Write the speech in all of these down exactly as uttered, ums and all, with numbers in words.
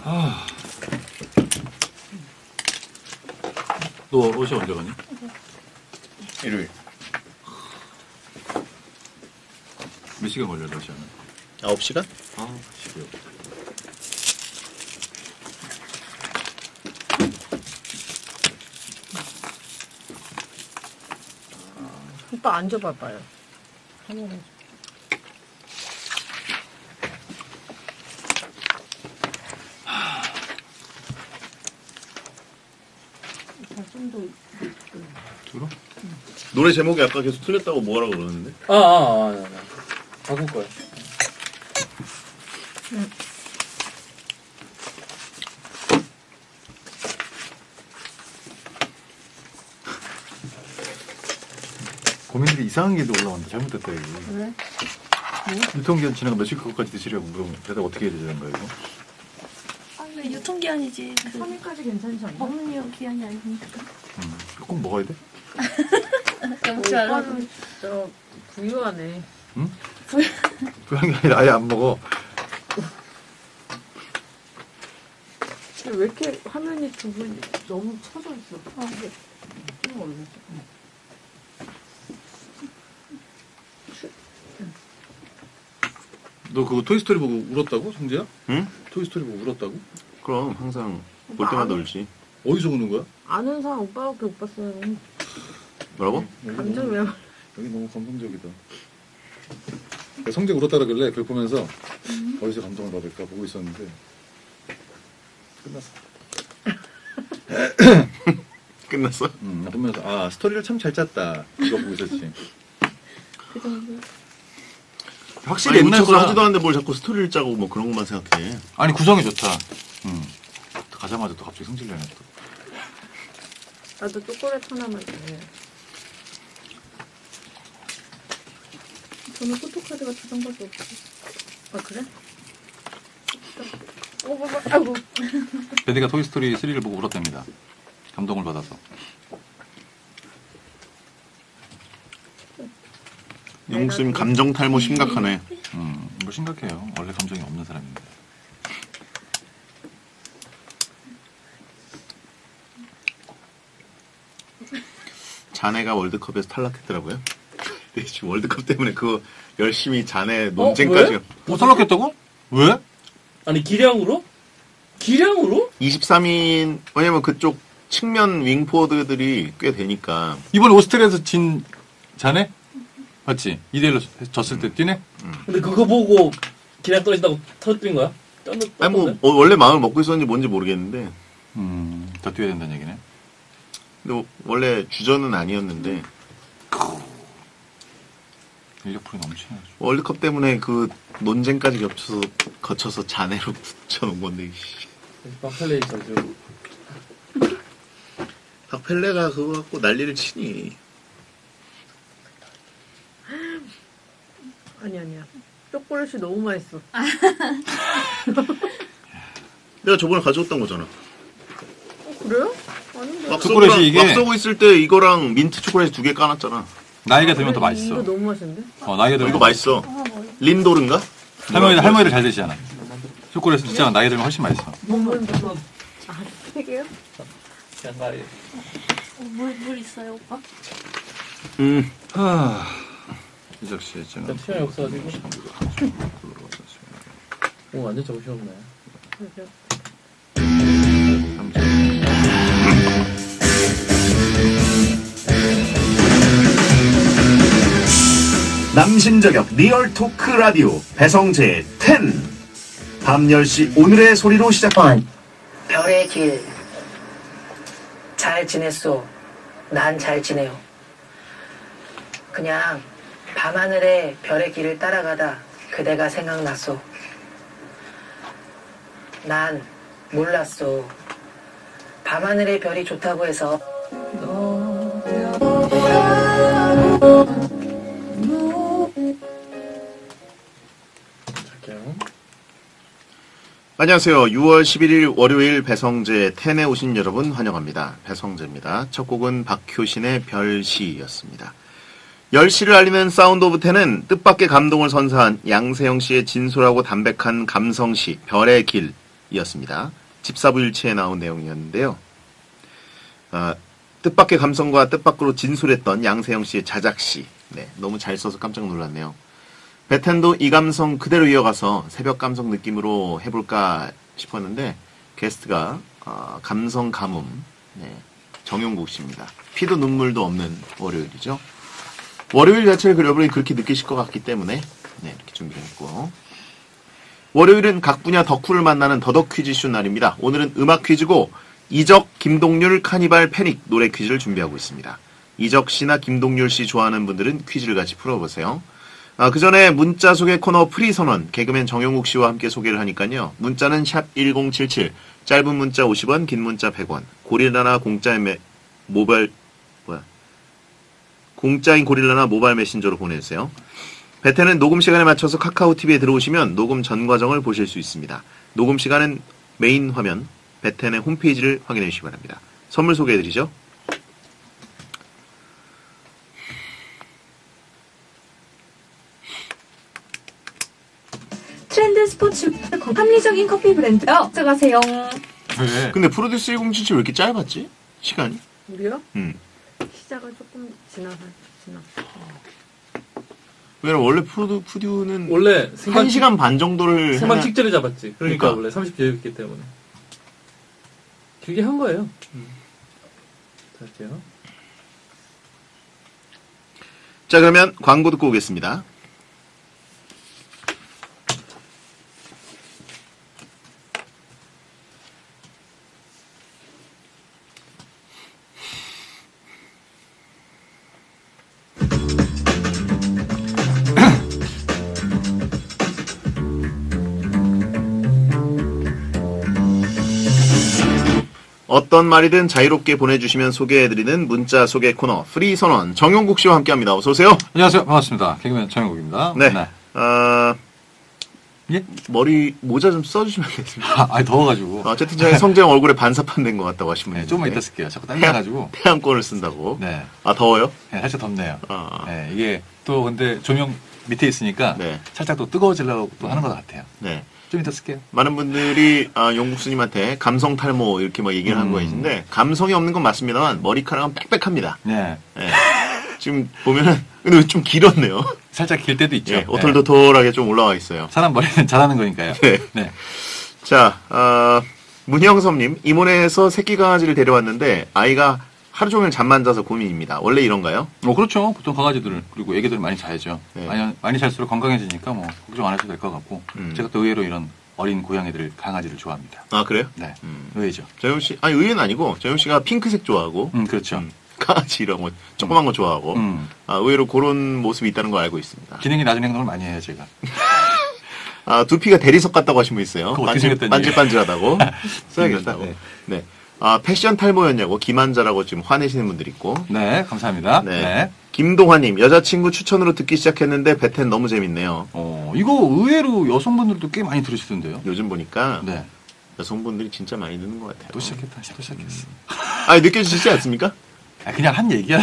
아. 너 러시아 언제 가니? 일요일. 몇 시간 걸려 러시아는? 아홉 시간? 아, 시끄러. 오빠 앉아봐봐요. 하늘에. 좀더 들어? 응. 노래 제목이 아까 계속 틀렸다고 뭐라고 그러는데? 아, 아, 아, 아, 아. 바꿀 거야. 응. 고민들이 이상한 게 올라온다. 잘못됐다 이거. 왜? 뭐? 유통기한 지나가 며칠 그것까지 드시려고 물어보면 대답 어떻게 해야 되는 거야 이거? 아, 네, 유통기한이지. 그 삼 일까지 괜찮지 않나? 어머니 기한이 아니니까. 음, 꼭 먹어야 돼? 영치 않아. 오빠는 저 부유하네. 응? 부유한 게 아니라 아예 안 먹어. 근데 왜 이렇게 화면이 두 분이 너무 쳐져 있어? 아, 이게 좀 모르겠어. 너 그거 토이스토리 보고 울었다고, 성재야? 응? 토이스토리 보고 울었다고? 그럼 항상 볼 때마다 울지. 어디서 우는 거야? 아는 사람 오빠밖에 못 봤어요. 뭐라고? 감정 왜? 여기 너무 감동적이다. 성재 울었다 그러길래 그걸 보면서 음. 어디서 감동을 받을까 보고 있었는데 끝났어. 끝났어? 응, 보면서 아 스토리를 참 잘 짰다 이거 보고 있었지. 그 정도. 확실히 아니, 옛날 걸 우체국사- 하지도 않는데 뭘 자꾸 스토리를 짜고 뭐 그런 것만 생각해. 아니 구성이 좋다. 응. 가자마자 또 갑자기 성질내네 또. 나도 초콜릿 하나만 주세요. 저는 포토카드가 두 장밖에 없어. 아 그래? 어, 봐봐. 아이고. 베디가 토이스토리 쓰리를 보고 울었답니다. 감동을 받아서. 용수님 감정 탈모 심각하네. 음, 뭐 심각해요. 원래 감정이 없는 사람인데. 자네가 월드컵에서 탈락했더라고요. 근데 지금 월드컵 때문에 그거 열심히 자네 논쟁까지. 왜? 뭐 탈락했다고? 왜? 아니, 기량으로? 기량으로? 이십삼 인, 왜냐면 그쪽 측면 윙포드들이 꽤 되니까. 이번에 오스트리아에서 진 자네? 맞지? 이 대 일로 졌을 때 뛰네? 근데 그거 보고 기량 떨어진다고 터뜨린 거야? 떴, 아니 뭐 어, 원래 마음을 먹고 있었는지 뭔지 모르겠는데. 음, 더 뛰어야 된다는 얘기네. 근데 원래 주전은 아니었는데. 인력풀이 넘치네. 월드컵 때문에 그 논쟁까지 겹쳐서 거쳐서 자네로 붙여놓은 건데. 박펠레이 선수. 박펠레가 그거 갖고 난리를 치니. 아니 아니야. 초콜릿이 너무 맛있어. 내가 저번에 가져왔던 거잖아. 어 그래요? 아닌데. 막 초콜릿이 쏘고, 이게- 막 쏘고 있을 때 이거랑 민트 초콜릿 두 개 까놨잖아. 나이가 들면 더 이거 맛있어. 너무 맛있는데? 어, 나이가 들면 이거 맛있어. 린도른가? 할머니들, 할머니들 잘 드시잖아. 초콜릿은 진짜 나이 들면 훨씬 맛있어. 먹는 거. 아, 세 개요? 양말이. 어, 물, 물 있어요, 오빠? 음. 하... 이적 씨의 지금. 일단 시간이 없어가지고. 오, 완전 정신없네. 그죠. 남신저격 리얼토크 라디오 배성재 텐 밤 열 시 오늘의 소리로 시작한 별의 길. 잘 지냈소. 난 잘 지내요. 그냥 밤하늘에 별의 길을 따라가다 그대가 생각났소. 난 몰랐소. 밤하늘의 별이 좋다고 해서 갈게요. 안녕하세요. 유월 십일일 월요일 배성재 텐에 오신 여러분 환영합니다. 배성재입니다. 첫 곡은 박효신의 별시였습니다. 열 시를 알리는 사운드 오브 텐은 뜻밖의 감동을 선사한 양세형 씨의 진솔하고 담백한 감성시 별의 길 이었습니다. 집사부일치에 나온 내용이었는데요. 아, 뜻밖의 감성과 뜻밖으로 진솔했던 양세형 씨의 자작시. 네, 너무 잘 써서 깜짝 놀랐네요. 베텐도 이 감성 그대로 이어가서 새벽 감성 느낌으로 해볼까 싶었는데 게스트가 어, 감성 가뭄 네, 정용국 씨입니다. 피도 눈물도 없는 월요일이죠. 월요일 자체를 여러분이 그렇게 느끼실 것 같기 때문에 네, 이렇게 준비했고 월요일은 각 분야 덕후를 만나는 더덕 퀴즈쇼 날입니다. 오늘은 음악 퀴즈고 이적, 김동률, 카니발, 패닉 노래 퀴즈를 준비하고 있습니다. 이적 씨나 김동률 씨 좋아하는 분들은 퀴즈를 같이 풀어보세요. 아, 그 전에 문자 소개 코너 프리선언 개그맨 정용국 씨와 함께 소개를 하니까요. 문자는 샵 일공칠칠, 짧은 문자 오십 원, 긴 문자 백 원, 고릴라나 공짜인 매, 모바일, 뭐야, 공짜인 고릴라나 모바일 메신저로 보내주세요. 베텐은 녹음 시간에 맞춰서 카카오티비에 들어오시면 녹음 전 과정을 보실 수 있습니다. 녹음 시간은 메인 화면, 베텐의 홈페이지를 확인해 주시기 바랍니다. 선물 소개해드리죠. 트렌드 스포츠 합리적인 커피 브랜드 들어가세요. 왜? 근데 프로듀스 일공칠칠 왜 이렇게 짧았지? 시간이? 우리요? 음. 시작은 조금 지나서 지나. 왜냐면 원래 프로듀, 프듀는 원래 생방 한 시간 반 정도를 생방 해야- 직전에 잡았지. 그러니까, 그러니까. 원래 삼십 개였기 때문에 길게 한 거예요. 음. 자, 할게요. 자, 그러면 광고 듣고 오겠습니다. 어떤 말이든 자유롭게 보내주시면 소개해드리는 문자 소개 코너 프리 선언 정용국 씨와 함께합니다. 어서 오세요. 안녕하세요. 반갑습니다. 개그맨 정영국입니다. 네. 어, 예? 머리 모자 좀 써주시면 되겠습니다. 아, 아니, 더워가지고. 어쨌든 저희 성재형 얼굴에 반사판 된 것 같다고 하시면 네, 조금만 이따 쓸게요. 자꾸 땀나가지고. 태양권을 쓴다고. 네. 아 더워요? 네, 살짝 덥네요. 아. 네, 이게 또 근데 조명 밑에 있으니까 네. 살짝 또 뜨거워지려고 또 하는 것 같아요. 네. 좀 이따 쓸게요. 많은 분들이 아, 용국수님한테 감성 탈모 이렇게 막 얘기를 한 음. 거 있는데 감성이 없는 건 맞습니다만 머리카락은 빽빽합니다. 네. 네. 지금 보면은 근데 좀 길었네요. 살짝 길 때도 있죠. 네, 오돌도돌하게 좀 올라와 있어요. 사람 머리는 잘하는 거니까요. 네. 네. 자, 어, 문형섭님 이모네에서 새끼 강아지를 데려왔는데 아이가 하루 종일 잠만 자서 고민입니다. 원래 이런가요? 뭐 그렇죠. 보통 강아지들 그리고 애기들 많이 자야죠. 네. 많이, 많이 잘수록 건강해지니까 뭐 걱정 안 하셔도 될 것 같고 음. 제가 또 의외로 이런 어린 고양이들 강아지를 좋아합니다. 아 그래요? 네. 음. 의외죠. 정용 씨, 아니 의외는 아니고 정용 씨가 핑크색 좋아하고 음 그렇죠. 음, 강아지 이런 거 조그만 거 좋아하고 음. 아, 의외로 그런 모습이 있다는 걸 알고 있습니다. 기능이 낮은 행동을 많이 해요 제가. 아, 두피가 대리석 같다고 하신 분 있어요. 그거 어떻게 반질, 생겼다니. 반질반질하다고 써야겠다. 네. 네. 아, 패션 탈모였냐고 기만자라고 지금 화내시는 분들 있고. 네 감사합니다. 네. 네. 김동화님 여자친구 추천으로 듣기 시작했는데 베텐 너무 재밌네요. 어 이거 의외로 여성분들도 꽤 많이 들으시던데요. 요즘 보니까 네. 여성분들이 진짜 많이 듣는 것 같아요. 또 시작했다. 또 시작했어. 아, 느껴지시지 않습니까? 아, 그냥 한 얘기야.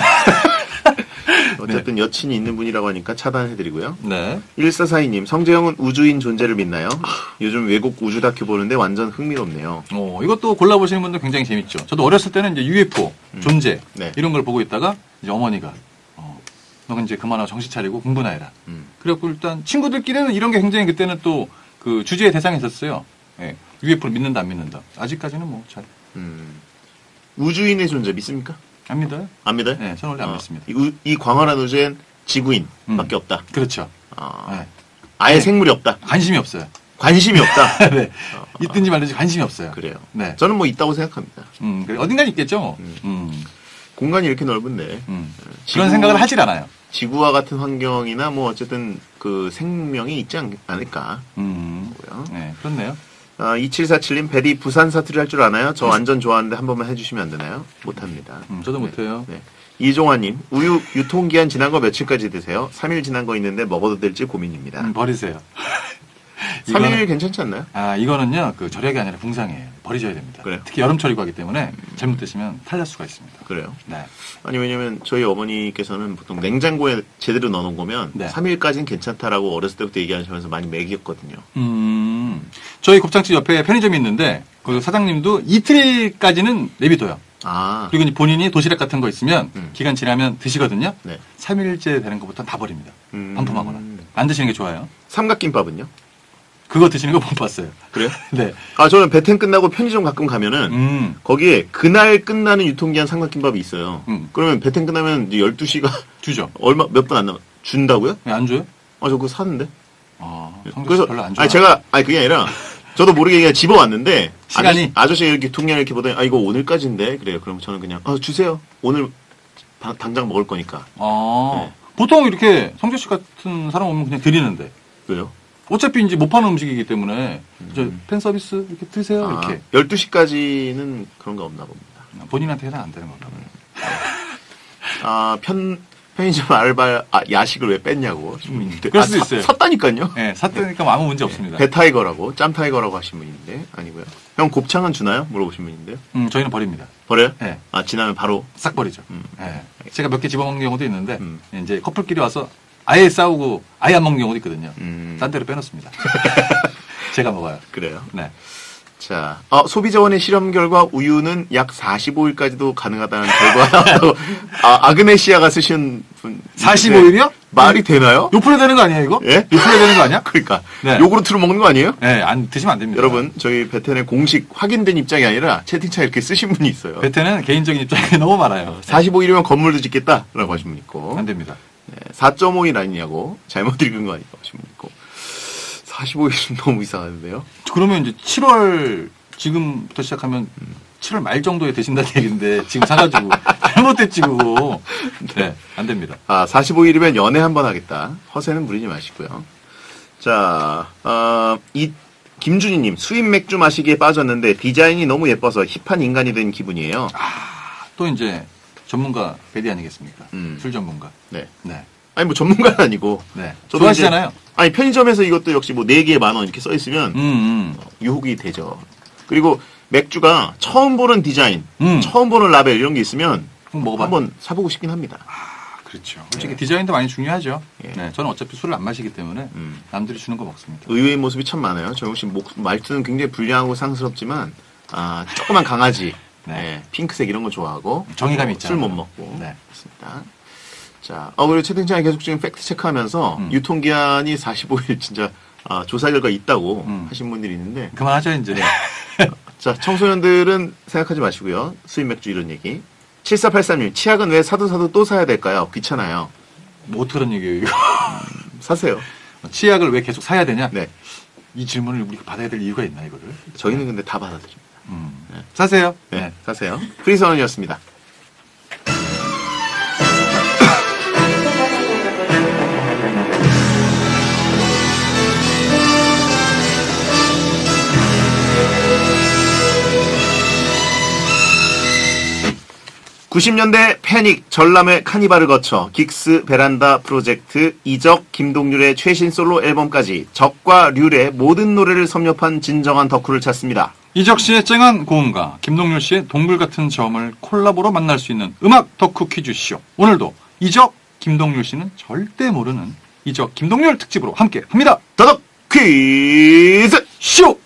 어쨌든 여친이 있는 분이라고 하니까 차단해드리고요. 네. 일사사이님 성재형은 우주인 존재를 믿나요? 요즘 외국 우주 다큐 보는데 완전 흥미롭네요. 어, 이것도 골라보시는 분들 굉장히 재밌죠. 저도 어렸을 때는 이제 유에프오, 음. 존재, 네. 이런 걸 보고 있다가, 이제 어머니가, 어, 너는 이제 그만하고 정신 차리고 공부나 해라. 음. 그래갖고 일단 친구들끼리는 이런 게 굉장히 그때는 또 그 주제의 대상이 있었어요. 예. 유에프오를 믿는다, 안 믿는다. 아직까지는 뭐 잘, 음. 우주인의 존재 믿습니까? 안 믿어요? 안 믿어요? 네, 저는 원래 안 어, 믿습니다. 이, 우- 이 광활한 우주엔 지구인밖에 음. 없다. 그렇죠. 아, 네. 아예 네. 생물이 없다. 관심이 없어요. 관심이 없다. 네. 있든지 말든지 관심이 없어요. 그래요. 네. 저는 뭐 있다고 생각합니다. 음, 그래. 어딘가 있겠죠, 뭐. 음. 음. 공간이 이렇게 넓은데 음. 지구- 그런 생각을 하질 않아요. 지구와 같은 환경이나 뭐 어쨌든 그 생명이 있지 않, 않을까. 음. 고요. 네, 그렇네요. 아, 이칠사칠님 베디 부산 사투리 할 줄 아나요? 저 완전 좋아하는데 한 번만 해주시면 안 되나요? 못합니다. 음, 저도 못해요. 네. 이종환님 우유 유통기한 지난 거 며칠까지 드세요? 삼 일 지난 거 있는데 먹어도 될지 고민입니다. 음, 버리세요. 삼 일 이거는- 괜찮지 않나요? 아, 이거는요, 그 절약이 아니라 붕상이에요. 버리셔야 됩니다. 그래요? 특히 여름철이고 하기 때문에 잘못 드시면 탈날 수가 있습니다. 그래요? 네. 아니 왜냐면 저희 어머니께서는 보통 냉장고에 제대로 넣어놓은 거면 네. 삼 일까지는 괜찮다라고 어렸을 때부터 얘기하시면서 많이 먹였거든요. 음, 저희 곱창집 옆에 편의점이 있는데 그 사장님도 이틀까지는 내비둬요. 아. 그리고 이제 본인이 도시락 같은 거 있으면 음. 기간 지나면 드시거든요. 네. 삼 일째 되는 것부터 다 버립니다. 음. 반품하거나. 안 드시는 게 좋아요. 삼각김밥은요? 그거 드시는 거 못 봤어요. 그래요? 네. 아, 저는 배텐 끝나고 편의점 가끔 가면은 음. 거기에 그날 끝나는 유통기한 삼각김밥이 있어요. 음. 그러면 배텐 끝나면 이제 열두 시가 주죠. 얼마 몇 분 안 남아 준다고요? 왜 안 줘요? 아, 저 그거 샀는데. 아, 성격 그래서 별로 안 좋아. 아니 제가 아니 그게 아니라 저도 모르게 그냥 집어왔는데 시간이? 아저씨, 아저씨가 이렇게 통장을 이렇게 보더니 아 이거 오늘까지인데 그래요. 그럼 저는 그냥 아 주세요. 오늘 바- 당장 먹을 거니까. 아, 네. 보통 이렇게 성재 씨 같은 사람 오면 그냥 드리는데. 왜요? 어차피 이제 못 파는 음식이기 때문에 저 팬 서비스 이렇게 드세요 아, 이렇게 열두 시까지는 그런 거 없나 봅니다. 본인한테 해당 안 되는 건가 봐요. 아, 편 편의점 알바 아, 야식을 왜 뺐냐고. 음, 그럴 수도 아, 있어요. 사, 샀다니까요. 네, 샀다니까 아무 문제 없습니다. 배타이거라고 짬타이거라고 하신 분인데 아니고요. 형 곱창은 주나요? 물어보신 분인데요. 음, 저희는 버립니다. 버려요? 네, 아 지나면 바로. 싹 버리죠. 음. 네. 제가 몇 개 집어먹는 경우도 있는데 음. 이제 커플끼리 와서 아예 싸우고 아예 안 먹는 경우도 있거든요. 음. 딴 데로 빼놓습니다. 제가 먹어요. 그래요. 네. 자, 어, 소비자원의 실험 결과 우유는 약 사십오 일까지도 가능하다는 결과라고 아, 아그네시아가 쓰신 분. 사십오 일이요? 말이 되나요? 요플레 되는 거 아니에요, 이거? 예? 요플레 되는 거 아니야? 그러니까 네. 요구르트로 먹는 거 아니에요? 네, 안 드시면 안 됩니다. 여러분, 저희 베텐의 공식 확인된 입장이 아니라 채팅창에 이렇게 쓰신 분이 있어요. 베테는 개인적인 입장이 너무 많아요. 사십오 일이면 건물도 짓겠다라고 하신 분 있고. 안 됩니다. 네, 사 점 오 일 아니냐고 잘못 읽은 거 아니냐고 하신 분 있고. 사십오 일은 너무 이상한데요. 그러면 이제 칠월 지금부터 시작하면 칠월 말 정도에 드신다는 얘기인데 지금 사가지고 잘못됐지 그거. 네, 안 됩니다. 아, 사십오 일이면 연애 한번 하겠다. 허세는 부리지 마시고요. 자, 어, 이 김준희님 수입 맥주 마시기에 빠졌는데 디자인이 너무 예뻐서 힙한 인간이 된 기분이에요. 또 이제 전문가 베디 아니겠습니까? 음. 술 전문가. 네. 네, 아니 뭐 전문가는 아니고. 네. 저도 좋아하시잖아요. 이제- 아니 편의점에서 이것도 역시 뭐 네 개에 만 원 이렇게 써 있으면 음, 음. 유혹이 되죠. 그리고 맥주가 처음 보는 디자인, 음. 처음 보는 라벨 이런 게 있으면 한번 먹어봐. 한번 사보고 싶긴 합니다. 그렇죠. 솔직히 네. 디자인도 많이 중요하죠. 예. 네, 저는 어차피 술을 안 마시기 때문에 음. 남들이 주는 거 먹습니다. 의외의 모습이 참 많아요. 정용 씨 목, 말투는 굉장히 불량하고 상스럽지만 아, 조그만 강아지, 네. 네, 핑크색 이런 거 좋아하고 정의감이 술 있잖아요. 못 먹고 네. 그렇습니다. 자, 어, 그리고 채팅창에 계속 지금 팩트 체크하면서 음. 유통기한이 사십오 일 진짜 아, 조사 결과 있다고 음. 하신 분들이 있는데 그만하죠 이제. 자, 청소년들은 생각하지 마시고요. 수입 맥주 이런 얘기. 칠사팔삼 님, 치약은 왜 사도 사도 또 사야 될까요? 귀찮아요. 뭐 어떻게 하는 얘기예요 이거. 사세요. 치약을 왜 계속 사야 되냐? 네. 이 질문을 우리가 받아야 될 이유가 있나 이거를? 저희는 근데 다 받아들입니다. 음. 사세요. 네, 네. 사세요. 프리선언이었습니다. 구십 년대 패닉, 전람회 카니발을 거쳐 긱스 베란다 프로젝트, 이적, 김동률의 최신 솔로 앨범까지 적과 률의 모든 노래를 섭렵한 진정한 덕후를 찾습니다. 이적 씨의 쨍한 고음과 김동률 씨의 동굴 같은 저음을 콜라보로 만날 수 있는 음악 덕후 퀴즈쇼. 오늘도 이적, 김동률 씨는 절대 모르는 이적, 김동률 특집으로 함께 합니다. 더덕 퀴즈! 쇼!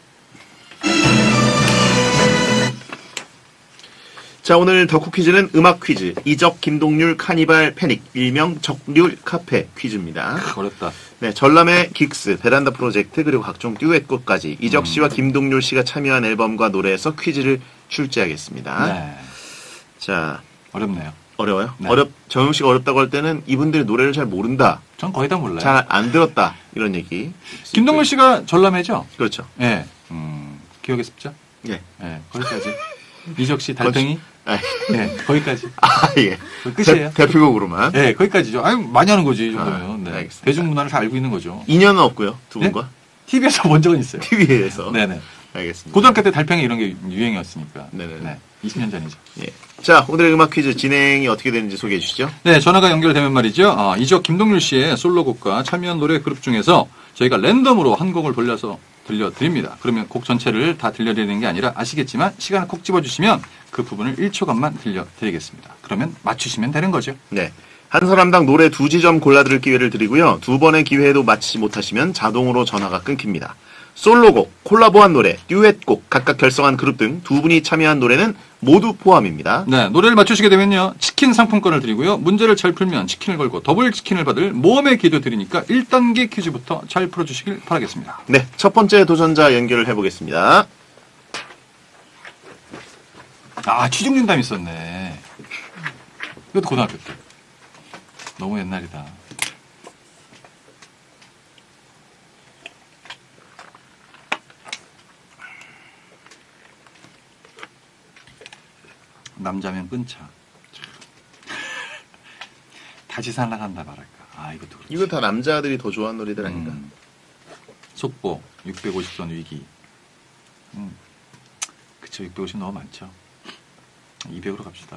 자, 오늘 덕후 퀴즈는 음악 퀴즈, 이적, 김동률, 카니발, 패닉, 일명 적률 카페 퀴즈입니다. 어렵다. 네, 전람회 긱스, 베란다 프로젝트, 그리고 각종 듀엣곡까지 이적 씨와 김동률 씨가 참여한 앨범과 노래에서 퀴즈를 출제하겠습니다. 네. 자, 어렵네요. 어려워요? 네. 어렵, 정용 씨가 어렵다고 할 때는 이분들이 노래를 잘 모른다, 전 거의 다 몰라요. 잘 안 들었다, 이런 얘기. 김동률 씨가 전람회죠? 그렇죠. 예. 네. 음, 기억에 습죠? 예. 예, 거기까지. 이적 씨 달팽이? 아, 예, 거기까지. 아, 예. 거기 끝이에요. 대, 대표곡으로만. 예, 거기까지죠. 아유, 많이 하는 거지, 이 정도면. 아, 네. 알겠습니다. 대중문화를 다 알고 있는 거죠. 인연은 없고요, 두 네? 분과. 티비에서 본 적은 있어요. 티비에서. 네네. 알겠습니다. 고등학교 때 달팽이 이런 게 유행이었으니까. 네네네. 네. 이십 년 전이죠. 예. 자, 오늘의 음악 퀴즈 진행이 어떻게 되는지 소개해 주시죠. 네, 전화가 연결되면 말이죠. 어, 이적 김동률 씨의 솔로곡과 참여한 노래 그룹 중에서 저희가 랜덤으로 한 곡을 돌려서 들려드립니다. 그러면 곡 전체를 다 들려드리는 게 아니라 아시겠지만 시간을 콕 집어주시면 그 부분을 일 초간만 들려드리겠습니다. 그러면 맞추시면 되는 거죠. 네. 한 사람당 노래 두 지점 골라들을 기회를 드리고요. 두 번의 기회에도 맞히지 못하시면 자동으로 전화가 끊깁니다. 솔로곡, 콜라보한 노래, 듀엣곡, 각각 결성한 그룹 등 두 분이 참여한 노래는 모두 포함입니다. 네, 노래를 맞추시게 되면요. 치킨 상품권을 드리고요. 문제를 잘 풀면 치킨을 걸고 더블 치킨을 받을 모험의 기도 드리니까 일 단계 퀴즈부터 잘 풀어주시길 바라겠습니다. 네, 첫 번째 도전자 연결을 해보겠습니다. 아, 취중진담 있었네. 이것도 고등학교 때. 너무 옛날이다. 남자면 끊자. 다지살랑한다 말할까. 아, 이것도 그렇지. 이거 다 남자들이 더 좋아하는 노래들 아닌가? 음, 속보 육백오십 선 위기. 음, 그쵸, 육백오십 너무 많죠. 이백으로 갑시다.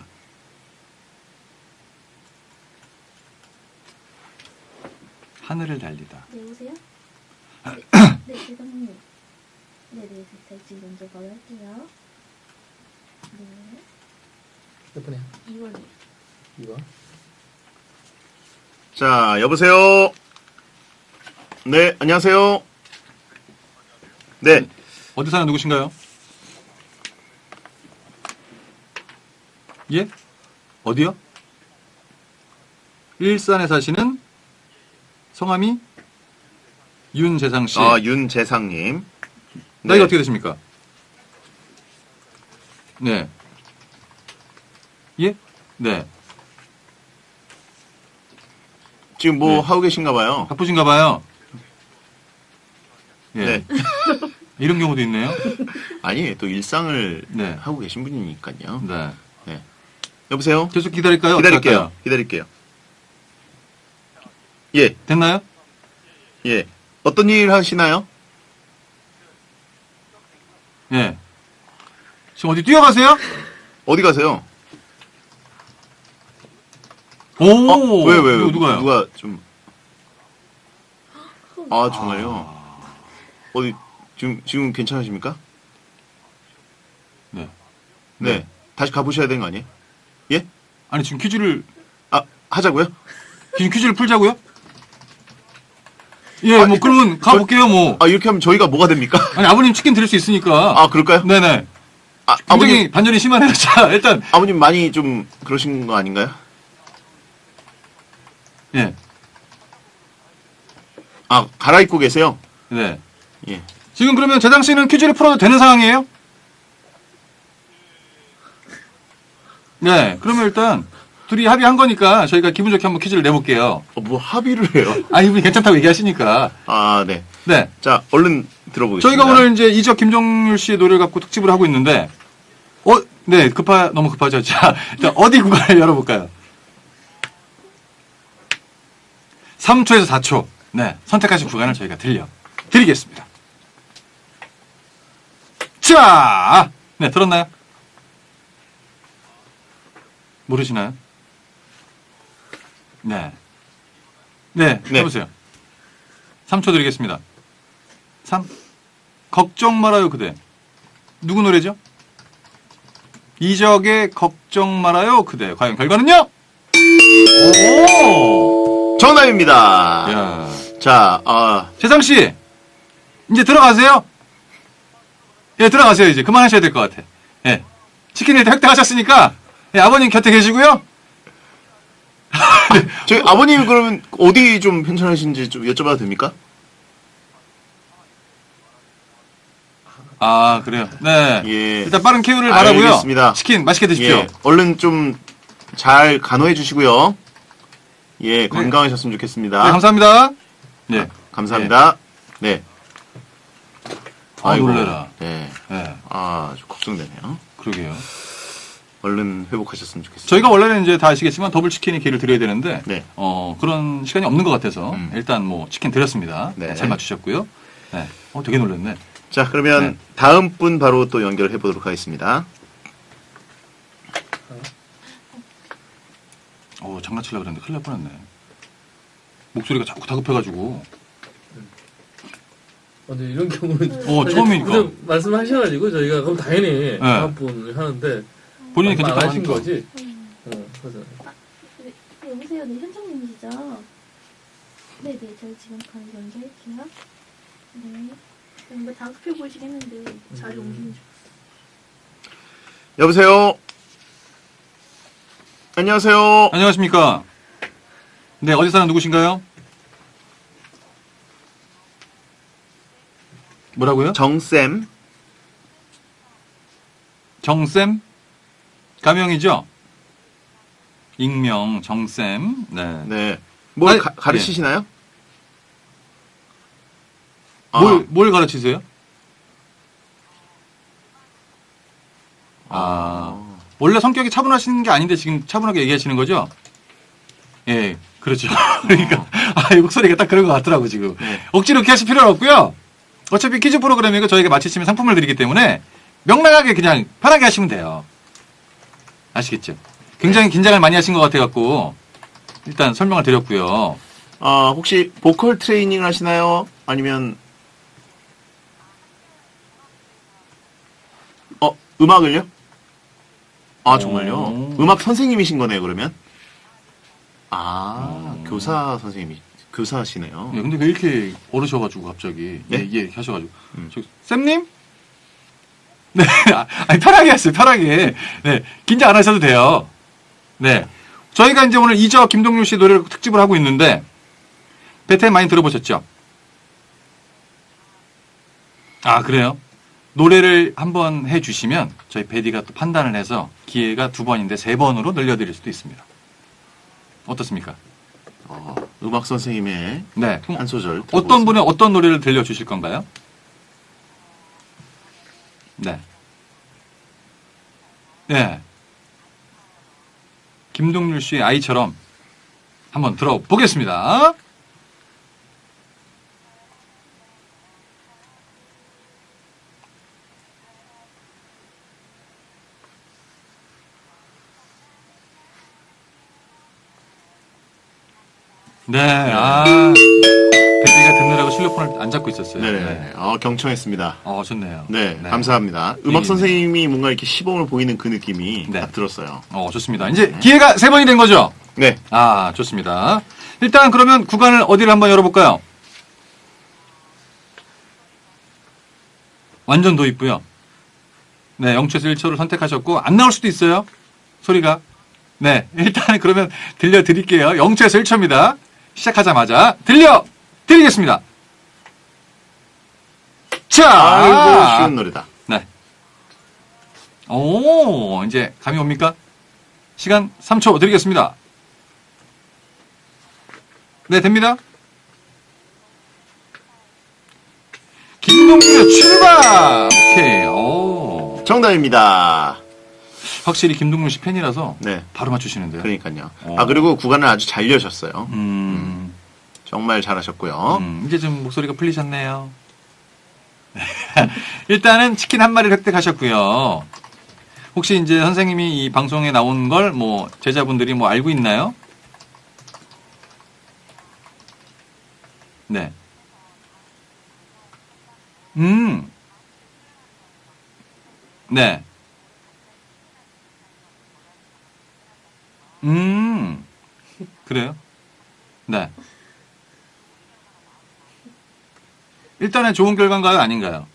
하늘을 달리다. 네, 오세요? 네, 네, 대장님. 네, 네, 네, 지금 먼저 바로 할게요. 네, 몇 번이야? 이월이요. 이거? 자, 여보세요? 네, 안녕하세요? 네, 어디 사는 누구신가요? 예? 어디요? 일산에 사시는 성함이 윤재상 씨. 아, 윤재상님. 나이가 네. 어떻게 되십니까? 네. 예? 네. 지금 뭐 네. 하고 계신가 봐요. 바쁘신가 봐요. 예. 네. 이런 경우도 있네요. 아니, 또 일상을 네. 하고 계신 분이니까요. 네. 네. 여보세요? 계속 기다릴까요? 기다릴게요. 어떡할까요? 기다릴게요. 예, 됐나요? 예. 어떤 일 하시나요? 예. 지금 어디 뛰어가세요? 어디 가세요? 오! 어, 왜, 왜, 누구, 누가요? 누가 좀. 아, 정말요? 아, 어디, 지금, 지금 괜찮으십니까? 네. 네. 다시 가보셔야 되는 거 아니에요? 예? 아니, 지금 퀴즈를, 아, 하자고요? 지금 퀴즈를 풀자고요? 예, 아, 뭐, 그러면 가볼게요, 뭐. 아, 이렇게 하면 저희가 뭐가 됩니까? 아니, 아버님 치킨 드릴 수 있으니까. 아, 그럴까요? 네네. 아, 굉장히 아버님, 반전이 심하네요. 자, 일단, 아버님 많이 좀 그러신 거 아닌가요? 예. 아, 갈아입고 계세요? 네. 예. 지금 그러면 재당 씨는 퀴즈를 풀어도 되는 상황이에요? 네. 그러면 일단, 둘이 합의한 거니까 저희가 기분 좋게 한번 퀴즈를 내볼게요. 어, 뭐 합의를 해요? 아, 이분이 괜찮다고 얘기하시니까. 아, 네. 네. 자, 얼른 들어보겠습니다. 저희가 오늘 이제 이적 김종률 씨의 노래를 갖고 특집을 하고 있는데, 어, 네, 급하, 너무 급하죠. 자, 일단 어디 구간을 열어볼까요? 삼 초에서 사 초. 네, 선택하신 구간을 저희가 들려 드리겠습니다. 자, 네, 들었나요? 모르시나요? 네. 네, 네. 해보세요. 삼 초 드리겠습니다. 삼. 걱정 말아요, 그대. 누구 노래죠? 이적의 걱정 말아요, 그대. 과연 결과는요? 오! 정답입니다. 야. 자, 아, 재상씨, 이제 들어가세요? 예, 들어가세요, 이제. 그만하셔야 될 것 같아. 예. 치킨 일단 획득하셨으니까, 예, 아버님 곁에 계시고요. 저희 아버님 그러면 어디 좀 편찮으신지 좀 여쭤봐도 됩니까? 아, 그래요. 네. 예. 일단 빠른 쾌유를 바라고요. 알겠습니다. 치킨 맛있게 드십시오. 예. 얼른 좀 잘 간호해 주시고요. 예, 건강하셨으면 좋겠습니다. 네, 감사합니다. 네. 감사합니다. 네. 아, 아이고, 놀래라. 네. 네. 아, 좀 걱정되네요. 그러게요. 얼른 회복하셨으면 좋겠습니다. 저희가 원래는 이제 다 아시겠지만 더블 치킨의 기회를 드려야 되는데, 네. 어, 그런 시간이 없는 것 같아서, 음. 일단 뭐 치킨 드렸습니다. 네. 잘 맞추셨고요. 네. 어, 되게 놀랐네. 자, 그러면 네. 다음 분 바로 또 연결해 보도록 하겠습니다. 어, 장난치려고 그랬는데 큰일 날 뻔했네. 목소리가 자꾸 다급해가지고. 어, 네, 이런 경우는. 어, 사실 처음이니까. 그냥 말씀하셔가지고 저희가 그럼 당연히 다음 분을 하는데. 본인이 말씀 안 괜찮다고 하신 하니까. 거지? 음. 어, 맞아. 네, 여보세요, 네, 현정님이시죠? 네네, 저희 지금 바로 연결할게요. 네. 뭔가 다급해 보이긴 했는데 자리 옮기는 줄. 여보세요. 안녕하세요. 안녕하십니까. 네, 어디 사는 누구신가요? 뭐라고요? 정쌤. 정쌤? 가명이죠? 익명, 정쌤. 네. 네. 뭘 아니, 가, 가르치시나요? 뭘, 아, 뭘 가르치세요? 아, 아. 원래 성격이 차분하시는 게 아닌데 지금 차분하게 얘기하시는 거죠? 예, 그렇죠. 그러니까, 아, 이 목소리가 딱 그런 것 같더라고, 지금. 네. 억지로 이렇게 하실 필요는 없고요. 어차피 퀴즈 프로그램이고 저희가 마치시면 상품을 드리기 때문에 명랑하게 그냥 편하게 하시면 돼요. 아시겠죠? 굉장히 긴장을 많이 하신 것 같아갖고 일단 설명을 드렸고요. 아, 혹시 보컬 트레이닝을 하시나요? 아니면 어, 음악을요? 아, 정말요? 오. 음악 선생님이신 거네요, 그러면? 아, 오. 교사 선생님이 교사시네요. 예, 근데 왜 이렇게 어르셔가지고 갑자기 네? 예, 예, 하셔가지고 음. 저, 쌤님? 네, 아, 아니 편하게 하세요, 편하게. 네, 긴장 안 하셔도 돼요. 네, 저희가 이제 오늘 이저 김동률 씨 노래를 특집을 하고 있는데 베텐 많이 들어보셨죠? 아, 그래요? 노래를 한번 해주시면 저희 베디가 또 판단을 해서 기회가 두 번인데 세 번으로 늘려드릴 수도 있습니다. 어떻습니까? 어, 음악 선생님의 네. 그럼 한 소절. 어떤 분의 어떤 노래를 들려주실 건가요? 네. 네. 김동률 씨의 아이처럼 한번 들어보겠습니다. 네, 아, 베디가 듣느라고 실로폰을 안 잡고 있었어요. 네네. 네. 어, 경청했습니다. 어, 좋네요. 네, 감사합니다. 음악 네, 선생님이 뭔가 이렇게 시범을 보이는 그 느낌이 네. 딱 들었어요. 어, 좋습니다. 이제 기회가 세 번이 된 거죠? 네. 아, 좋습니다. 일단 그러면 구간을 어디를 한번 열어볼까요? 완전 도입부요. 네, 영초에서 일 초를 선택하셨고 안 나올 수도 있어요. 소리가. 네, 일단 그러면 들려드릴게요. 영초에서 일 초입니다. 시작하자마자 들려드리겠습니다. 자! 아이고, 쉬운 노래다. 네. 오, 이제 감이 옵니까? 시간 삼 초 드리겠습니다. 네, 됩니다. 김동률 출발! 오케이, 오. 정답입니다. 확실히 김동률 씨 팬이라서 네. 바로 맞추시는데요. 그러니까요. 어. 아, 그리고 구간을 아주 잘 여셨어요. 음, 정말 잘하셨고요. 음, 이제 좀 목소리가 풀리셨네요. 일단은 치킨 한 마리를 획득하셨고요. 혹시 이제 선생님이 이 방송에 나온 걸 뭐 제자분들이 뭐 알고 있나요? 네. 음. 네. 음. 그래요? 네. 일단은 좋은 결과인가요? 아닌가요?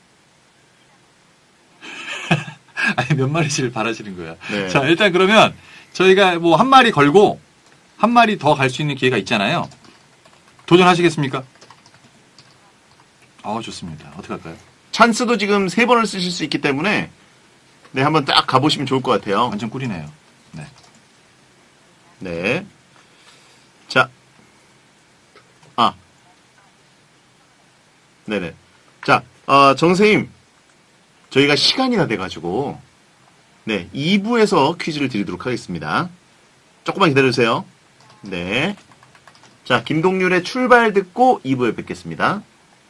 아니, 몇 마리씩을 바라시는 거예요. 네. 자, 일단 그러면 저희가 뭐 한 마리 걸고 한 마리 더 갈 수 있는 기회가 있잖아요. 도전하시겠습니까? 아, 좋습니다. 어떻게 할까요? 찬스도 지금 세 번을 쓰실 수 있기 때문에 네, 한번 딱 가보시면 좋을 것 같아요. 완전 꿀이네요. 네. 네. 자. 아. 네네. 자, 어, 정선생님. 저희가 시간이 다 돼가지고, 네, 이 부에서 퀴즈를 드리도록 하겠습니다. 조금만 기다려주세요. 네. 자, 김동률의 출발 듣고 이 부에 뵙겠습니다.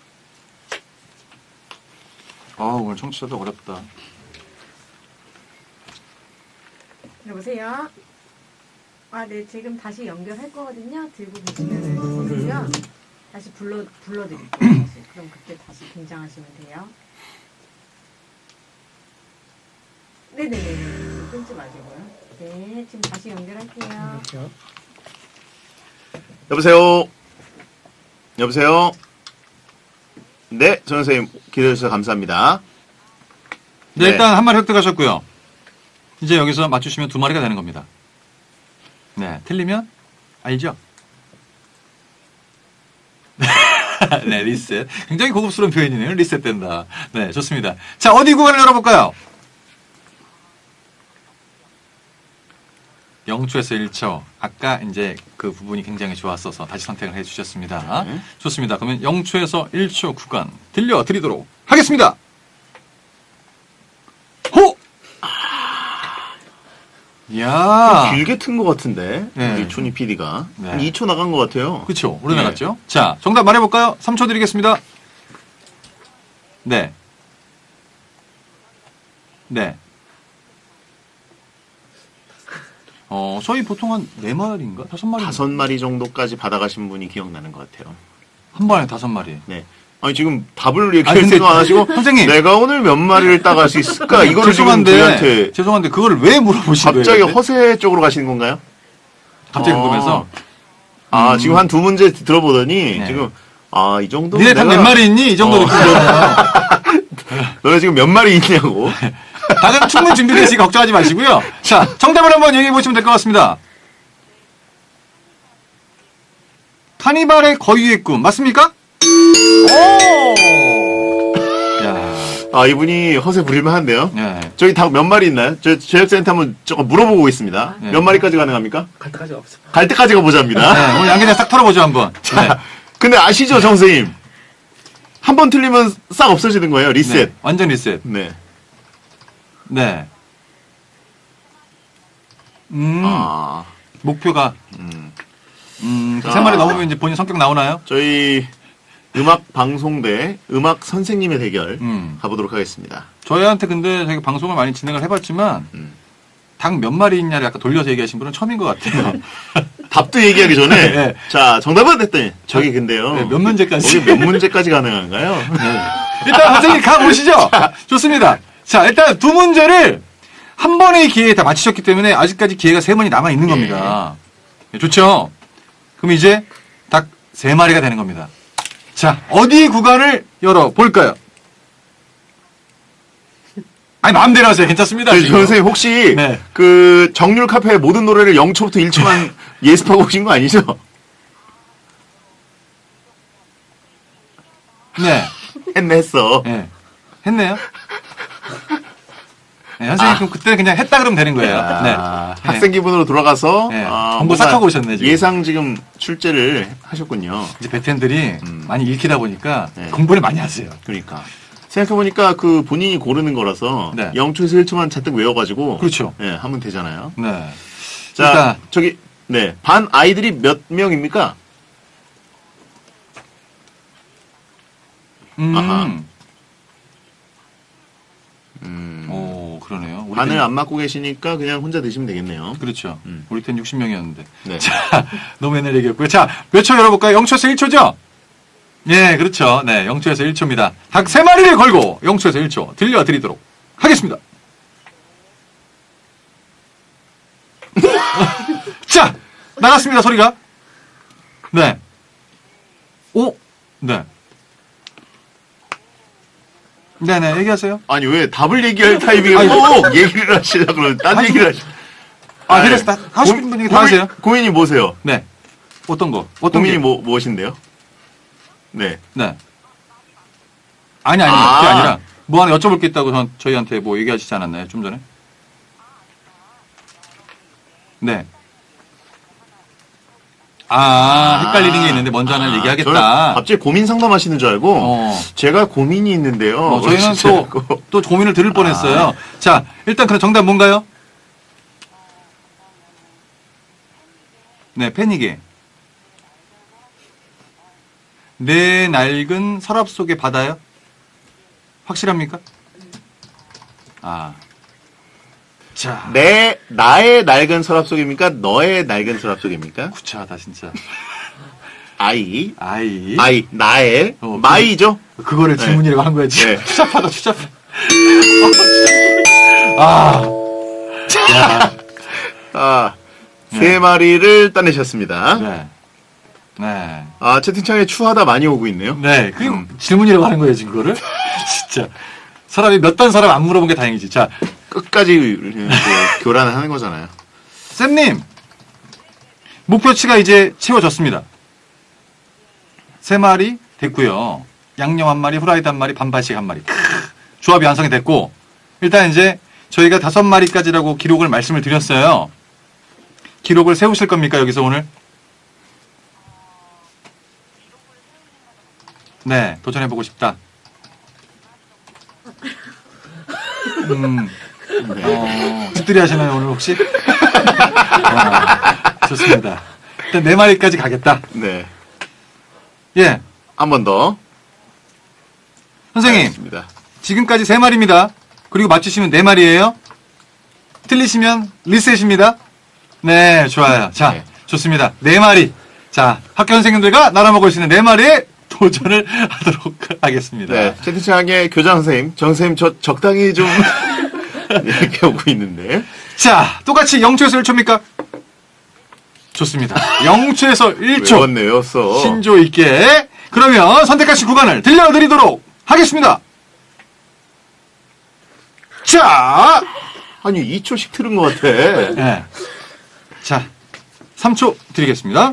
아, 오늘 청취자도 어렵다. 여보세요? 아, 네, 지금 다시 연결할 거거든요. 들고 계시면은 보시고요. 다시 불러, 불러드릴게요. 다시. 그럼 그때 다시 긴장하시면 돼요. 네네네. 끊지 마시고요. 네, 지금 다시 연결할게요. 그렇죠. 여보세요? 여보세요? 네, 정 선생님 기다려주셔서 감사합니다. 네, 네. 일단 한 마리 획득하셨고요. 이제 여기서 맞추시면 두 마리가 되는 겁니다. 네, 틀리면 알죠? 네, 리셋. 굉장히 고급스러운 표현이네요. 리셋된다. 네, 좋습니다. 자, 어디 구간을 열어볼까요? 영 초에서 일 초. 아까 이제 그 부분이 굉장히 좋았어서 다시 선택을 해주셨습니다. 네. 좋습니다. 그러면 영 초에서 일 초 구간 들려드리도록 하겠습니다. 호! 이야. 길게 튼 것 같은데 네. 우리 초니 피디가 네. 한 이 초 나간 것 같아요. 그쵸. 오래 네. 나갔죠? 자, 정답 말해볼까요? 삼 초 드리겠습니다. 네. 네. 어, 저희 보통 한 네 마리인가? 다섯 마리? 다섯 마리 정도까지 받아가신 분이 기억나는 것 같아요. 한 번에 다섯 마리. 네. 아니 지금 답을 얘기할 아니, 근데 생각 안 하시고 선생님. 내가 오늘 몇 마리를 따갈 수 있을까? 이거를 지금 죄송한데, 저희한테 죄송한데, 그걸 왜 물어보신 거예요? 갑자기 근데? 허세 쪽으로 가시는 건가요? 갑자기 어. 궁금해서. 아 음. 지금 한 두 문제 들어보더니 네. 지금 아 이 정도 니네 닭 몇 마리 있니? 이 정도 어. 느낌이잖아요. 너네 지금 몇 마리 있냐고. 닭은 충분히 준비되시니까 걱정하지 마시고요. 자, 정답을 한번 얘기해 보시면 될 것 같습니다. 카니발의 거위의 꿈 맞습니까? 오! 야, 아 이분이 허세 부릴만 한데요. 네. 저기 닭 몇 마리 있나요? 저 제작자한테 한번 조금 물어보고 있습니다. 네. 몇 마리까지 가능합니까? 갈 때까지 없어. 갈 때까지가 보자입니다. 네, 오늘 양계장 싹 털어보죠 한번. 자, 네. 근데 아시죠, 정 선생님? 한 번 틀리면 싹 없어지는 거예요, 리셋. 네, 완전 리셋. 네. 네. 음, 아, 목표가 음. 음, 그 아. 세 마리 넘으면 이제 본인 성격 나오나요? 저희 음악 방송 대 음악 선생님의 대결 음. 가보도록 하겠습니다. 저희한테 근데 저희 방송을 많이 진행을 해봤지만 음. 닭 몇 마리 있냐를 약간 돌려서 얘기하신 분은 처음인 것 같아요. 답도 얘기하기 전에 네. 자 정답은 했더니 저기 근데요. 네, 몇 문제까지? 거기 몇 문제까지 가능한가요? 일단 선생님 가보시죠. 좋습니다. 자, 일단 두 문제를 한 번의 기회에 다 맞히셨기 때문에 아직까지 기회가 세 번이 남아 있는 겁니다. 네, 좋죠? 그럼 이제 닭 세 마리가 되는 겁니다. 자, 어디 구간을 열어볼까요? 아니, 마음대로 하세요. 괜찮습니다. 네, 지금. 선생님 혹시 네. 그 정률 카페의 모든 노래를 영 초부터 일 초만 예습하고 오신 거 아니죠? 네. 했네 했어. 네. 했네요. 네, 선생님, 그럼 그때 그냥 했다 그러면 되는 거예요. 네. 아, 학생 기분으로 돌아가서 네. 아, 공부 싹 뭔가 하고 오셨네, 지금. 예상 지금 출제를 하셨군요. 이제 베텐들이 음. 많이 읽히다 보니까 네. 공부를 많이 하세요. 그러니까 생각해보니까 그 본인이 고르는 거라서 네. 영 초에서 일 초만 잔뜩 외워가지고 그렇죠. 네, 하면 되잖아요. 네. 자, 일단 저기 네, 반 아이들이 몇 명입니까? 음. 아하. 음, 오, 그러네요. 우리 반을 때는- 안 맞고 계시니까 그냥 혼자 드시면 되겠네요. 그렇죠. 음. 우리 때는 육십 명이었는데. 네. 자, 너무 옛날 얘기였고요. 자, 몇 초 열어볼까요? 영 초에서 일 초죠? 예, 그렇죠. 네, 영 초에서 일 초입니다. 닭 세 마리를 걸고 영 초에서 일 초 들려드리도록 하겠습니다. 자, 나갔습니다, 소리가. 네. 오, 네. 네네, 얘기하세요. 아니 왜 답을 얘기할 타이밍에 아니, 꼭 얘기를 하시려고 그러면 딴 아니, 얘기를 하시. 아, 그래서 다, 하고 싶은 분이 다 고민- 하세요. 고민이 뭐세요? 네. 어떤 거? 어떤 고민이 게? 뭐 무엇인데요? 네. 네. 아니, 아니, 아. 그게 아니라, 뭐 하나 여쭤볼 게 있다고 전, 저희한테 뭐 얘기하시지 않았나요? 좀 전에? 네. 아, 헷갈리는 게 있는데 먼저 하나 아, 얘기하겠다. 저는 갑자기 고민 상담하시는 줄 알고 어. 제가 고민이 있는데요. 어, 저희는 진짜 또, 그거. 또 고민을 들을 뻔했어요. 아. 자, 일단 그럼 정답 뭔가요? 네, 패닉이. 내 낡은 서랍 속의 바다요? 확실합니까? 아. 자. 내 나의 낡은 서랍 속입니까? 너의 낡은 서랍 속입니까? 구차하다, 진짜. 아이 아이. 아이 나의 어, 마이죠? 그거를 네. 질문이라고 한 거야, 지금. 네. 추잡하다, 추잡해. 아. 야. 아, 네. 세 마리를 따내셨습니다. 네. 네. 아, 채팅창에 추하다 많이 오고 있네요. 네. 그게 음. 질문이라고 하는 거예요, 지금 그거를? 진짜. 사람이 몇 단 사람 안 물어본 게 다행이지. 자, 끝까지 그, 교란을 하는 거잖아요. 쌤님! 목표치가 이제 채워졌습니다. 세 마리 됐고요. 양념 한 마리, 후라이드 한 마리, 반반씩 한 마리. 크으, 조합이 완성이 됐고, 일단 이제 저희가 다섯 마리까지라고 기록을 말씀을 드렸어요. 기록을 세우실 겁니까, 여기서 오늘? 네, 도전해보고 싶다. 음, 어, 집들이 하시나요, 오늘 혹시? 어, 좋습니다. 일단 네 마리까지 가겠다. 네. 예, 한 번 더. 선생님, 알겠습니다. 지금까지 세 마리입니다. 그리고 맞추시면 네 마리예요. 틀리시면 리셋입니다. 네, 좋아요. 자, 네. 좋습니다. 네 마리. 자, 학교 선생님들과 나눠 먹을 수 있는 네 마리에 도전을 하도록 하겠습니다. 네. 채팅창에 교장 선생님, 정 선생님 저 적당히 좀 이렇게 오고 있는데. 자, 똑같이 영 초에서 일 초입니까? 좋습니다. 영 초에서 일 초. 외웠네, 외웠어. 신조 있게. 그러면 선택하신 구간을 들려드리도록 하겠습니다. 자, 아니, 이 초씩 틀은 것 같아. 네. 자, 삼 초 드리겠습니다.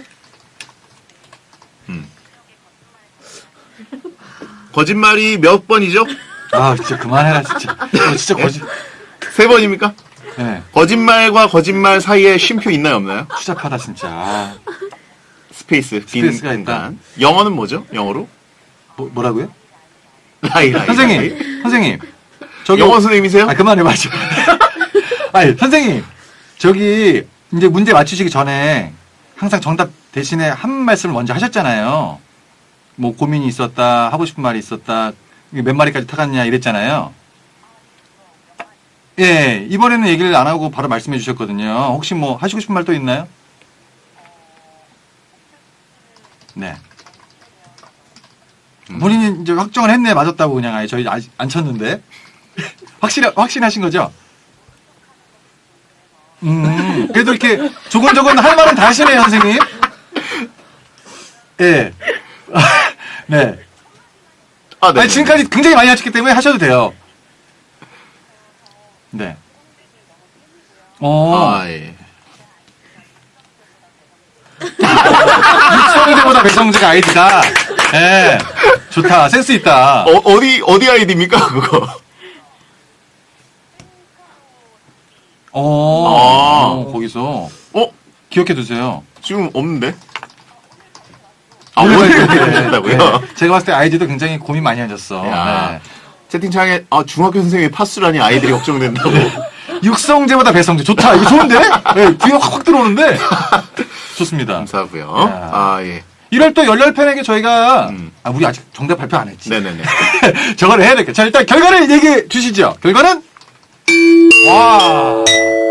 거짓말이 몇 번이죠? 아, 진짜 그만해라, 진짜. 어, 진짜 거짓. 세 번입니까? 네, 거짓말과 거짓말 사이에 쉼표 있나요, 없나요? 추잡하다, 진짜. 스페이스, 빈 스페이스가 공간. 영어는 뭐죠? 영어로? 뭐, 뭐라고요? 라이, 라이. 선생님, 라이. 선생님. 저기. 영어 선생님이세요? 아, 그만해, 맞아. 아니, 선생님. 저기, 이제 문제 맞추시기 전에 항상 정답 대신에 한 말씀을 먼저 하셨잖아요. 뭐, 고민이 있었다, 하고 싶은 말이 있었다, 몇 마리까지 타갔냐, 이랬잖아요. 예, 이번에는 얘기를 안 하고 바로 말씀해 주셨거든요. 혹시 뭐, 하시고 싶은 말 또 있나요? 네. 본인이 이제 확정을 했네, 맞았다고 그냥 아예 저희 아직 안 쳤는데. 확실, 확신하신 거죠? 음, 그래도 이렇게 조곤조곤 할 말은 다 하시네요, 선생님. 예. 네. 아, 네. 아니, 지금까지 굉장히 많이 하셨기 때문에 하셔도 돼요. 네. 어, 아, 예. 육성제보다 백성제가 아이디다. 예. 좋다. 센스 있다. 어, 어디, 어디 아이디입니까, 그거? 어, 아. 어, 거기서. 어? 기억해 두세요. 지금 없는데? 아, 오늘 오늘 이렇게 이렇게 하신다고요? 네. 제가 봤을 때 아이디도 굉장히 고민 많이 하셨어. 야. 네. 채팅창에, 아, 중학교 선생님이 파수라니 아이들이 걱정된다고. 육성제보다 배성제. 좋다. 이거 좋은데? 네, 뒤에 확, 확 들어오는데? 좋습니다. 감사하고요. 야. 아, 예. 일월 또 열렬 팬에게 저희가, 음. 아, 우리 아직 정답 발표 안 했지. 네네네. 저거를 해야 되겠다. 자, 일단 결과를 얘기해 주시죠. 결과는? 와.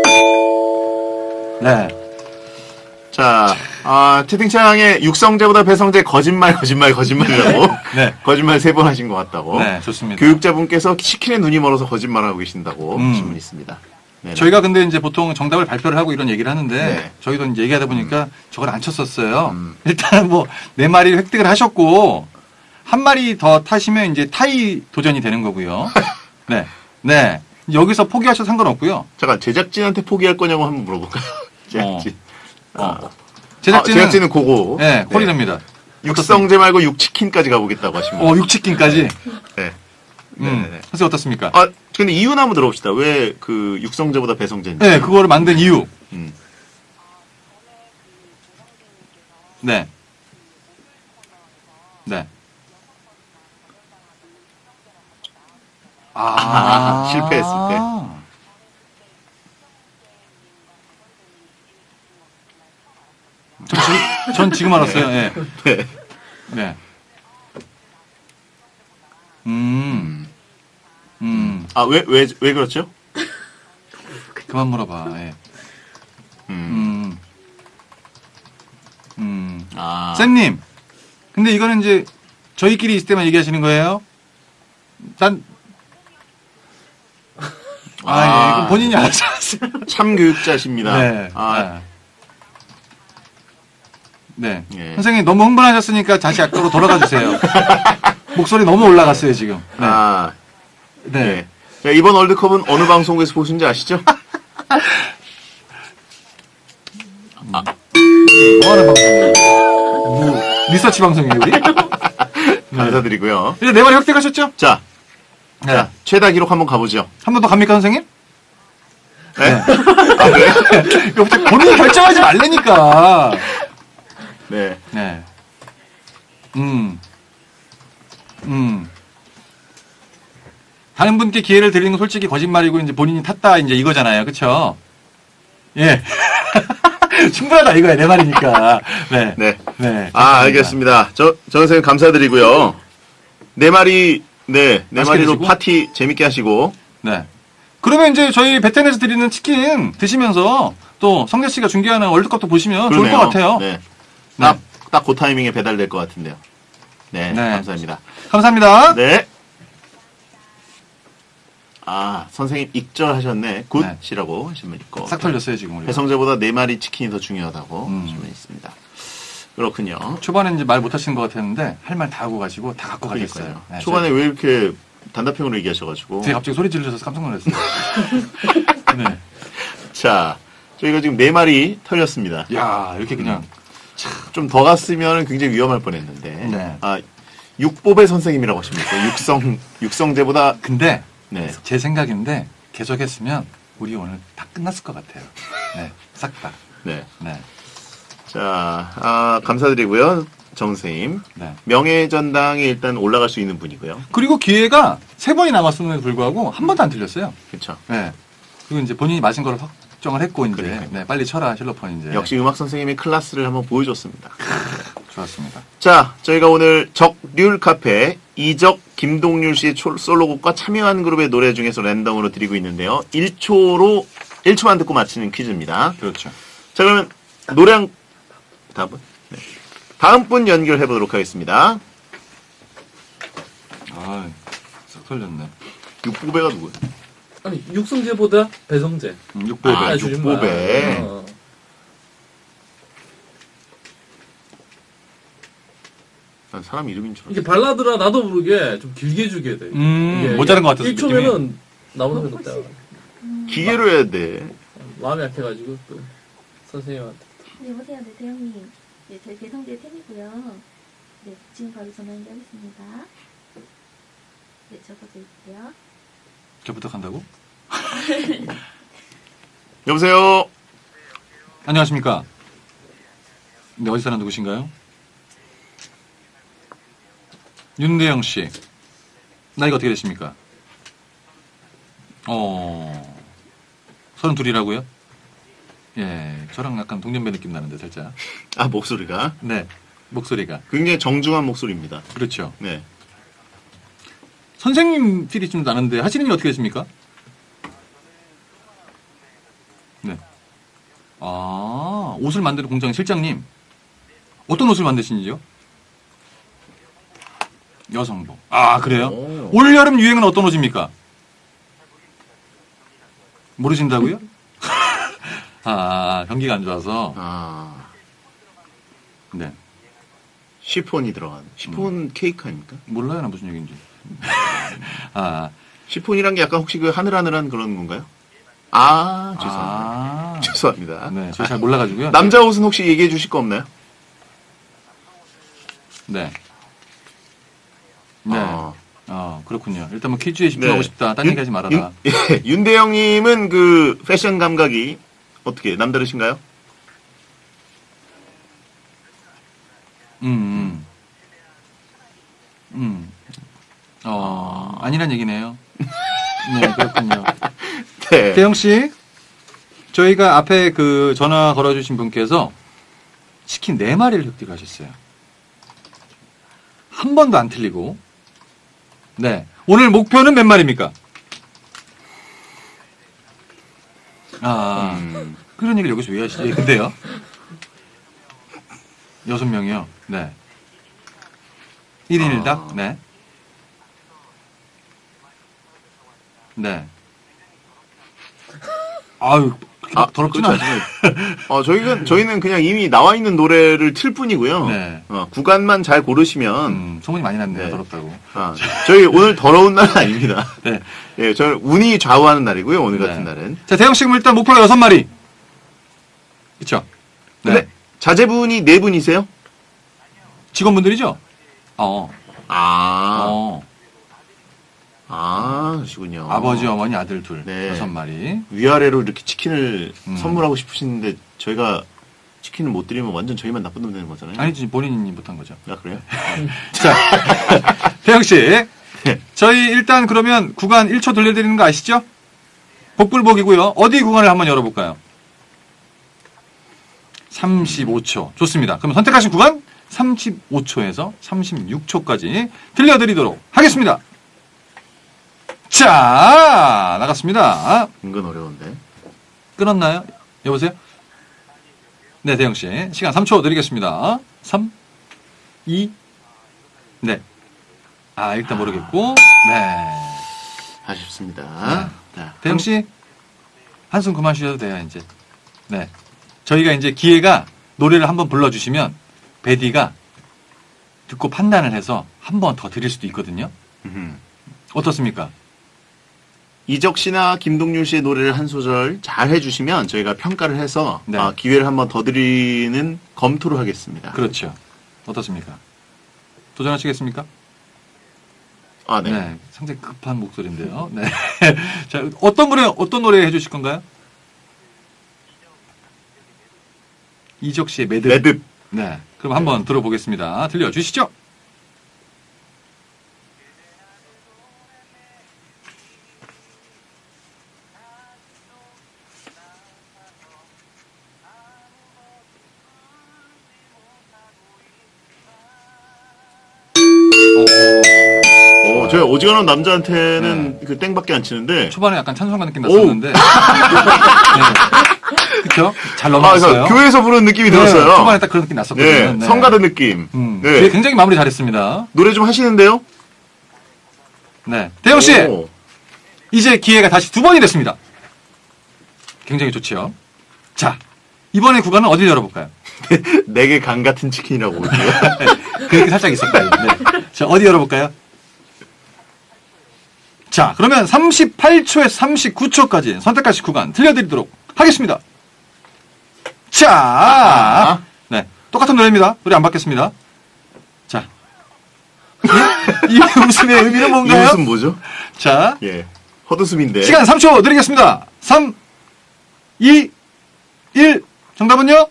네. 자, 아, 채팅창에 육성제보다 배성제 거짓말, 거짓말, 거짓말이라고. 네. 거짓말 세 번 하신 것 같다고. 네, 좋습니다. 교육자분께서 치킨에 눈이 멀어서 거짓말하고 계신다고 음. 질문이 있습니다. 네네. 저희가 근데 이제 보통 정답을 발표를 하고 이런 얘기를 하는데 네. 저희도 이제 얘기하다 보니까 저걸 안 쳤었어요. 음. 일단 뭐 네 마리를 획득을 하셨고 한 마리 더 타시면 이제 타이 도전이 되는 거고요. 네, 네 여기서 포기하셔도 상관없고요. 잠깐, 제작진한테 포기할 거냐고 한번 물어볼까요? 제작진. 어. 아. 제작진은, 아, 제작진은 그거. 네, 콜이 됩니다. 육성제 말고 육치킨까지 가보겠다고 하시면. 어, 육치킨까지. 네. 음, 네네네. 선생님 어떻습니까? 아, 근데 이유는 한번 들어봅시다. 왜 그 육성제보다 배성제인지. 네, 그거를 만든 이유. 음. 네. 네. 아, 실패했을 때. 전, 지, 전 지금 알았어요. 예. 네. 네. 음. 음. 아, 왜, 왜, 왜 그렇죠? 그만 물어봐. 예. 음. 음. 음. 아. 쌤님. 근데 이거는 이제 저희끼리 있을 때만 얘기하시는 거예요? 난. 아, 아. 예. 그럼 본인이 알아서 하세요. 참 교육자십니다. 네. 아, 네. 네. 예. 선생님 너무 흥분하셨으니까 다시 앞으로 돌아가 주세요. 목소리 너무 올라갔어요, 지금. 네. 아, 네. 네. 자, 이번 월드컵은 어느 방송국에서 보신지 아시죠? 뭐 하는 방송이에요? 뭐, 리서치 방송이에요, 우리? 감사드리고요. 이제 네 마리 획득하셨죠? 자, 네. 자, 최다 기록 한번 가보죠. 한 번 더 갑니까, 선생님? 네? 아, 그래요? 이거 본인이 결정하지 말라니까. 네. 네. 음. 음. 다른 분께 기회를 드리는 건 솔직히 거짓말이고, 이제 본인이 탔다, 이제 이거잖아요. 그쵸? 예. 충분하다, 이거야, 내 말이니까. 네. 네. 네. 아, 알겠습니다. 저, 정 선생님 감사드리고요. 네 마리, 네, 네 맛있게 마리로 드시고. 파티 재밌게 하시고. 네. 그러면 이제 저희 베텐에서 드리는 치킨 드시면서 또 성재 씨가 중계하는 월드컵도 보시면 좋을 것 같아요. 네. 딱, 딱 그 타이밍에 배달될 것 같은데요. 네, 네. 감사합니다. 감사합니다. 네. 아, 선생님 익절하셨네. 굿이라고 하신 분 있고. 싹 털렸어요, 지금 우리. 배성재보다 네 마리 치킨이 더 중요하다고 음. 하신 분 있습니다. 그렇군요. 초반에 이제 말 못하시는 것 같았는데 할 말 다 하고 가시고 다 갖고 가셨어요. 그러니까요. 네, 초반에 왜 이렇게 단답형으로 얘기하셔가지고. 되게 갑자기 소리 지르셔서 깜짝 놀랐어요. 네. 자, 저희가 지금 네 마리 털렸습니다. 야, 이렇게 그냥 좀 더 갔으면 굉장히 위험할 뻔했는데. 네. 아, 육보배 선생님이라고 하십니까? 육성, 육성제보다. 근데 네. 제 생각인데 계속 했으면 우리 오늘 다 끝났을 것 같아요. 네. 싹 다. 네. 네. 자, 아, 감사드리고요. 정 선생님. 네. 명예전당에 일단 올라갈 수 있는 분이고요. 그리고 기회가 세 번이 남았음에도 불구하고 한 번도 안 틀렸어요. 그렇죠. 네. 그리고 이제 본인이 맞은 걸 확정을 했고 이제 그러니까요. 네, 빨리 쳐라 실로폰 이제. 역시 음악 선생님의 클래스를 한번 보여줬습니다. 좋았습니다. 자, 저희가 오늘 적률 카페 이적 김동률 씨의 초- 솔로곡과 참여한 그룹의 노래 중에서 랜덤으로 드리고 있는데요. 일 초로 일 초만 듣고 맞히는 퀴즈입니다. 그렇죠. 자, 그러면 노래 한 다음 분. 네. 다음 분 연결해 보도록 하겠습니다. 아, 싹 털렸네. 육보배가 누구야? 아니 육성재보다 배성재. 음, 육보배. 아, 아, 줄임말. 육보배. 어. 난 사람 이름인 줄 이게 알았어. 발라드라 나도 모르게 좀 길게 주게 돼. 음, 이게 모자란 것 같아서 일 초면은 나보다 높다. 기계로 해야 돼. 마음이 약해가지고 또 선생님한테. 네, 여보세요. 네, 대형님. 네, 저희 배성재 팬이고요. 네, 지금 바로 전화 연결하겠습니다. 네, 접어드릴게요. 저 부탁한다고? 여보세요. 안녕하십니까? 네, 어디 사는 누구신가요? 윤대영 씨. 나이가 어떻게 되십니까? 어, 서른 둘이라고요? 예, 저랑 약간 동년배 느낌 나는데, 살짝. 아, 목소리가 네, 목소리가. 굉장히 정중한 목소리입니다. 그렇죠. 네. 선생님 필이 좀 나는데, 하시는 일 어떻게 되십니까? 네. 아, 옷을 만드는 공장 실장님. 어떤 옷을 만드시는지요? 여성복. 아, 그래요? 오. 올 여름 유행은 어떤 옷입니까? 모르신다고요? 아, 경기가 안 좋아서. 아, 네. 시폰이 들어간. 시폰 음. 케이크 아닙니까? 몰라요, 나 무슨 얘기인지. 아, 시폰이란 게 약간 혹시 그 하늘하늘한 그런 건가요? 아, 죄송합니다. 아. 죄송합니다. 네, 제가 잘 몰라가지고요. 남자 옷은 혹시 얘기해 주실 거 없나요? 네. 네. 아. 어, 그렇군요. 일단 뭐 퀴즈에 집중하고 네. 싶다. 딴 윤- 얘기 하지 말아라. 윤, 예, 윤대영님은 그 패션 감각이 어떻게 남다르신가요? 음, 음. 음. 어, 아니란 얘기네요. 네, 그렇군요. 네. 대영 씨, 저희가 앞에 그 전화 걸어주신 분께서 치킨 네 마리를 획득하셨어요. 한 번도 안 틀리고. 네. 오늘 목표는 몇 마리입니까? 아, 음, 그런 얘기를 여기서 왜 하시지? 예, 근데요. 여섯 명이요. 네. 일 인 일 닭? 아. 네. 네. 아유, 그렇게 아, 더럽진 그렇죠. 않아요. 어, 저희는, 저희는 그냥 이미 나와 있는 노래를 틀 뿐이고요. 네. 어, 구간만 잘 고르시면. 음, 소문이 많이 났네요. 네. 더럽다고. 아, 저희 오늘 더러운 날은 아닙니다. 네. 예, 저는 운이 좌우하는 날이고요. 오늘 같은 네. 날은. 자, 대형 씨는 일단 목표가 여섯 마리. 그쵸? 네. 근데 자제분이 네 분이세요? 직원분들이죠? 어. 아, 어. 아, 그러시군요. 아버지, 어머니, 아들 둘. 네. 여섯 마리. 위아래로 이렇게 치킨을 음. 선물하고 싶으시는데 저희가 치킨을 못 드리면 완전 저희만 나쁜 놈 되는 거잖아요. 아니지, 본인이 못한 거죠. 아, 그래요? 자, 대형 씨. 저희 일단 그러면 구간 일 초 돌려드리는 거 아시죠? 복불복이고요. 어디 구간을 한번 열어볼까요? 삼십오 초. 좋습니다. 그럼 선택하신 구간 삼십오 초에서 삼십육 초까지 들려드리도록 하겠습니다. 자, 나갔습니다. 은근 어려운데. 끊었나요? 여보세요? 네, 대형 씨. 시간 삼 초 드리겠습니다. 삼, 이, 네. 아, 일단 모르겠고. 네. 아쉽습니다. 자, 대형 씨, 한숨 그만 쉬셔도 돼요, 이제. 네. 저희가 이제 기회가 노래를 한번 불러주시면, 베디가 듣고 판단을 해서 한 번 더 드릴 수도 있거든요. 음흠. 어떻습니까? 이적 씨나 김동률 씨의 노래를 한 소절 잘 해주시면 저희가 평가를 해서 네. 아, 기회를 한번 더 드리는 검토를 하겠습니다. 그렇죠. 어떻습니까? 도전하시겠습니까? 아, 네. 네. 상당히 급한 목소리인데요. 네. 자, 어떤 노래, 어떤 노래 해주실 건가요? 이적 씨의 매듭. 매듭. 네. 그럼 한번 들어보겠습니다. 들려주시죠. 어, 저희 오지간한 남자한테는 그 땡밖에 안 치는데. 초반에 약간 찬송가 느낌 났었는데. 네. 그쵸? 잘 아, 넘어갔어요. 그래서 교회에서 부르는 느낌이 네, 들었어요. 초반에 딱 그런 느낌 났었거든요. 네, 네. 성가대 느낌. 음, 네. 네, 굉장히 마무리 잘했습니다. 노래 좀 하시는데요? 네. 대형 씨, 오. 이제 기회가 다시 두 번이 됐습니다. 굉장히 좋지요. 자, 이번에 구간은 어디를 열어볼까요? 내게 강 같은 치킨이라고 볼게요. 네, 그렇게 살짝 있었거든요. 네. 자, 어디 열어볼까요? 자, 그러면 삼십팔 초에서 삼십구 초까지 선택하신 구간 들려드리도록 하겠습니다. 자, 네, 똑같은 노래입니다. 노래 안 바뀌었습니다. 자, 이, 이 웃음의 의미는 이 뭔가요? 웃음 뭐죠? 자, 예. 헛웃음인데. 시간 삼 초 드리겠습니다. 삼, 이, 일. 정답은요?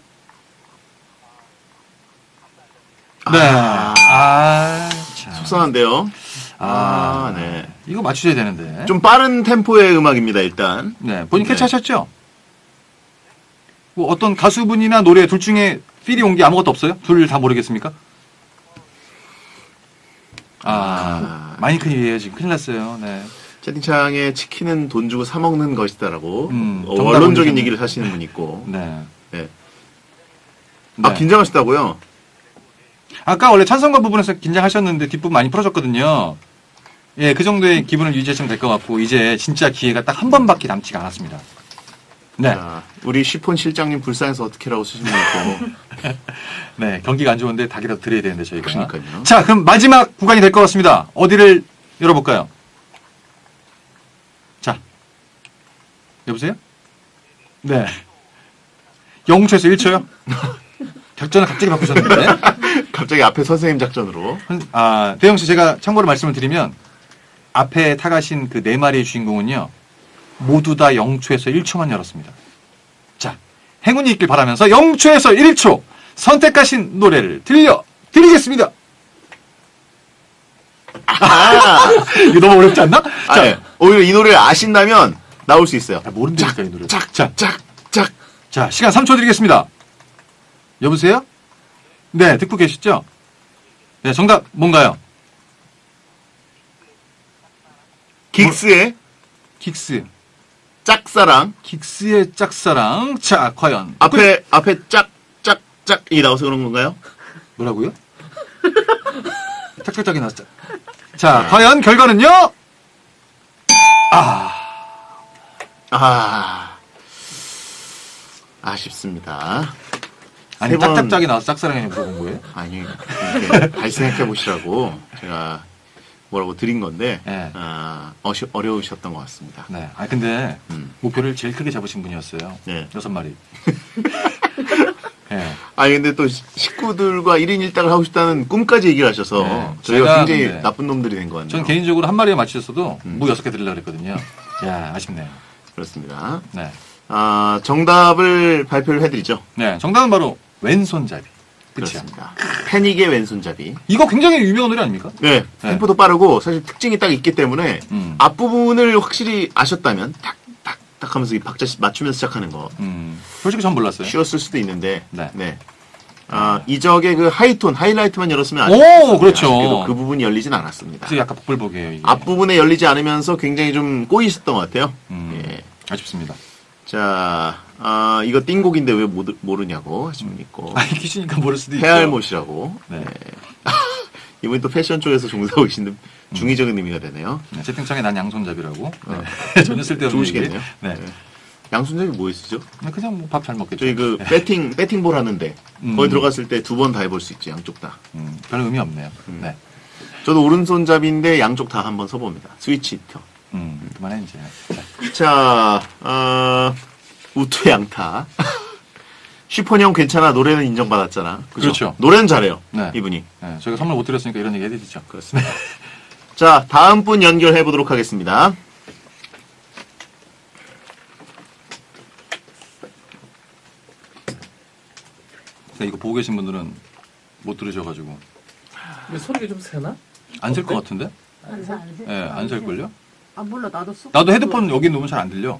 네. 아. 아, 참. 속상한데요. 아, 아, 네. 이거 맞추셔야 되는데. 좀 빠른 템포의 음악입니다, 일단. 네. 본인 네. 캐치하셨죠? 뭐 어떤 가수분이나 노래 둘 중에 필이 온 게 아무것도 없어요? 둘 다 모르겠습니까? 아, 아. 마이크이에요. 지금 큰일 났어요. 네. 채팅창에 치킨은 돈 주고 사 먹는 것이다라고 음, 어, 정답을 원론적인 주셨네. 얘기를 하시는 분 있고. 네. 네. 네. 아, 긴장하시다고요? 아까 원래 찬성가 부분에서 긴장하셨는데 뒷부분 많이 풀어졌거든요. 예, 그 정도의 기분을 유지하시면 될 것 같고, 이제 진짜 기회가 딱 한 번밖에 남지가 않았습니다. 네. 자, 우리 시폰 실장님 불쌍해서 어떻게라고 쓰신 분 있고. 네, 경기가 안 좋은데 닭이라도 드려야 되는데, 저희가. 그러니까요. 자, 그럼 마지막 구간이 될 것 같습니다. 어디를 열어볼까요? 자. 여보세요? 네. 영 초에서 일 초요? 작전을 갑자기 바꾸셨는데. 갑자기 앞에 선생님 작전으로. 아, 대영 씨, 제가 참고로 말씀을 드리면, 앞에 타가신 그 네 마리의 주인공은요, 모두 다 영 초에서 일 초만 열었습니다. 자, 행운이 있길 바라면서 영 초에서 일 초 선택하신 노래를 들려드리겠습니다. 아, 이거 너무 어렵지 않나? 아, 자, 네. 오히려 이 노래를 아신다면 나올 수 있어요. 아, 모른다니까, 이 노래. 짝, 자, 짝, 짝. 자, 시간 삼 초 드리겠습니다. 여보세요? 네, 듣고 계시죠? 네, 정답 뭔가요? 긱스의 긱스. 짝사랑. 긱스의 짝사랑. 자, 과연. 앞에, 앞에 짝, 짝, 짝이 나와서 그런 건가요? 뭐라고요? 짝짝짝이 나왔죠. 자, 과연 결과는요? 아, 아. 아쉽습니다. 아니 세 번- 짝짝짝이 나와서 짝사랑해 물어본 거예요? 아니, 이렇게 다시 생각해 보시라고 제가 뭐라고 드린 건데, 네. 아, 어시, 어려우셨던 것 같습니다. 네. 아 근데 음. 목표를 제일 크게 잡으신 분이었어요. 네. 여섯 마리. 네. 아니, 근데 또 시- 식구들과 일 인 일 닭을 하고 싶다는 꿈까지 얘기를 하셔서 네. 저희가 제가 굉장히 근데 나쁜 놈들이 된 것 같네요. 저는 개인적으로 한 마리에 맞추셨어도 음. 무 여섯 개 드리려고 그랬거든요. 야 아쉽네요. 그렇습니다. 네. 아, 정답을 발표를 해드리죠. 네. 정답은 바로 왼손잡이. 그렇죠. 그렇습니다. 패닉의 왼손잡이. 이거 굉장히 유명한 노래 아닙니까? 네, 네. 템포도 빠르고 사실 특징이 딱 있기 때문에 음. 앞부분을 확실히 아셨다면 딱딱딱 하면서 이 박자 시- 맞추면서 시작하는 거 음. 솔직히 전 몰랐어요. 쉬웠을 수도 있는데 네. 아, 이적의 그 하이톤 하이라이트만 열었으면 오, 아쉽습니다. 그렇죠. 아쉽게도 그 부분이 열리진 않았습니다. 그래서 약간 복불복이에요 이게. 앞부분에 열리지 않으면서 굉장히 좀 꼬이 있었던 것 같아요. 음. 예. 아쉽습니다. 자, 아, 이거 띵곡인데 왜 모르, 모르냐고 하시면 있고 아이 귀신이니까 모를 수도 있죠. 헤알못이라고. 네. 네. 이분이 또 패션 쪽에서 종사하고 계시는 중의적인 의미가 되네요. 네, 채팅창에 난 양손잡이라고. 네. 전혀 쓸데없는 좋으시겠네요. 얘기. 네. 네. 양손잡이 뭐 쓰죠? 그냥 뭐 밥 잘 먹겠죠. 저희 그 네. 배팅 배팅볼 하는데 음. 거기 들어갔을 때 두 번 다 해볼 수 있죠, 양쪽 다. 음, 별 의미 없네요. 음. 네. 저도 오른손잡이인데 양쪽 다 한번 써봅니다. 스위치 히터. 음, 그만해 이제. 네. 자, 어, 우투 양타. 슈퍼형 괜찮아. 노래는 인정받았잖아. 그죠? 그렇죠. 노래는 잘해요. 네. 이분이. 네, 저희가 선물 못 드렸으니까 이런 얘기 해드리죠. 그렇습니다. 자, 다음 분 연결해 보도록 하겠습니다. 네, 이거 보고 계신 분들은 못 들으셔가지고 근데 소리가 좀 세나? 안 셀 것 어때? 같은데? 안 세, 안 세. 예, 네, 안 셀걸요? 아 몰라 나도 쑥. 나도 헤드폰 여기 놓으면 잘 안 들려.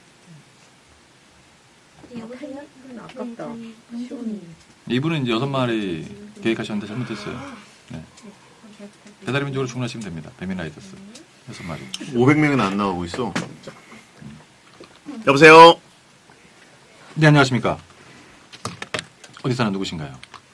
여보세요? 아깝다. 네, 저희 동생이 이분은 이제 여섯 마리 계획하셨는데 잘못했어요. 네. 배달의 민족으로 주문하시면 됩니다. 배민라이더스 여섯 마리. 오백 명은 안 나오고 있어. 여보세요? 네, 안녕하십니까. 어디 사는 누구신가요?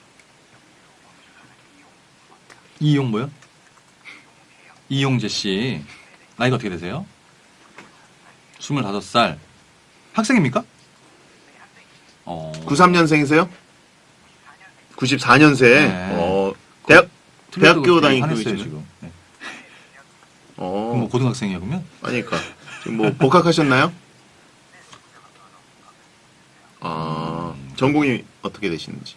이용 뭐요? 이용재 씨. 나이가 어떻게 되세요? 스물다섯 살. 학생입니까? 어. 구십삼 년생이세요? 구십사 년생. 네. 어, 대학, 대학교 틀렸다고 다니고 화냈어요, 계시네. 지금. 네. 어, 뭐 고등학생이야 그러면? 아니까. 지금 뭐 복학하셨나요? 아, 전공이 어떻게 되시는지.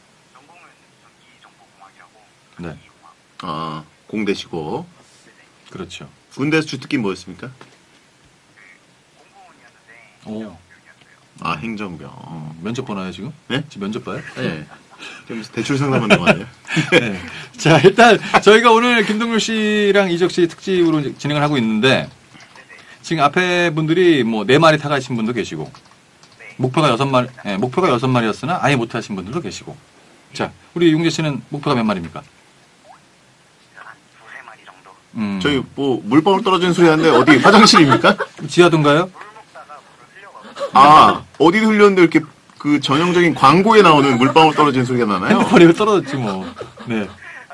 네. 아, 공대시고. 그렇죠. 군대에서 주특기 뭐였습니까? 오. 아, 행정병. 어, 면접 보나요 지금? 네? 지금 면접 봐요? 네. 지금 대출 상담하는 거 아니에요? 네. 자, 일단 저희가 오늘 김동률 씨랑 이적 씨 특집으로 이제 진행을 하고 있는데 지금 앞에 분들이 뭐 네 마리 타가신 분도 계시고 목표가 여섯 마리, 네, 목표가 여섯 마리였으나 아예 못 타신 분들도 계시고. 자, 우리 용재 씨는 목표가 몇 마리입니까? 음, 저희 뭐 물방울 떨어지는 소리 하는데 어디 화장실입니까? 지하던가요? 아, 어디 흘렸는데 이렇게 그 전형적인 광고에 나오는 물방울 떨어지는 소리가 나나요? 핸드폰이 떨어졌지 뭐. 네.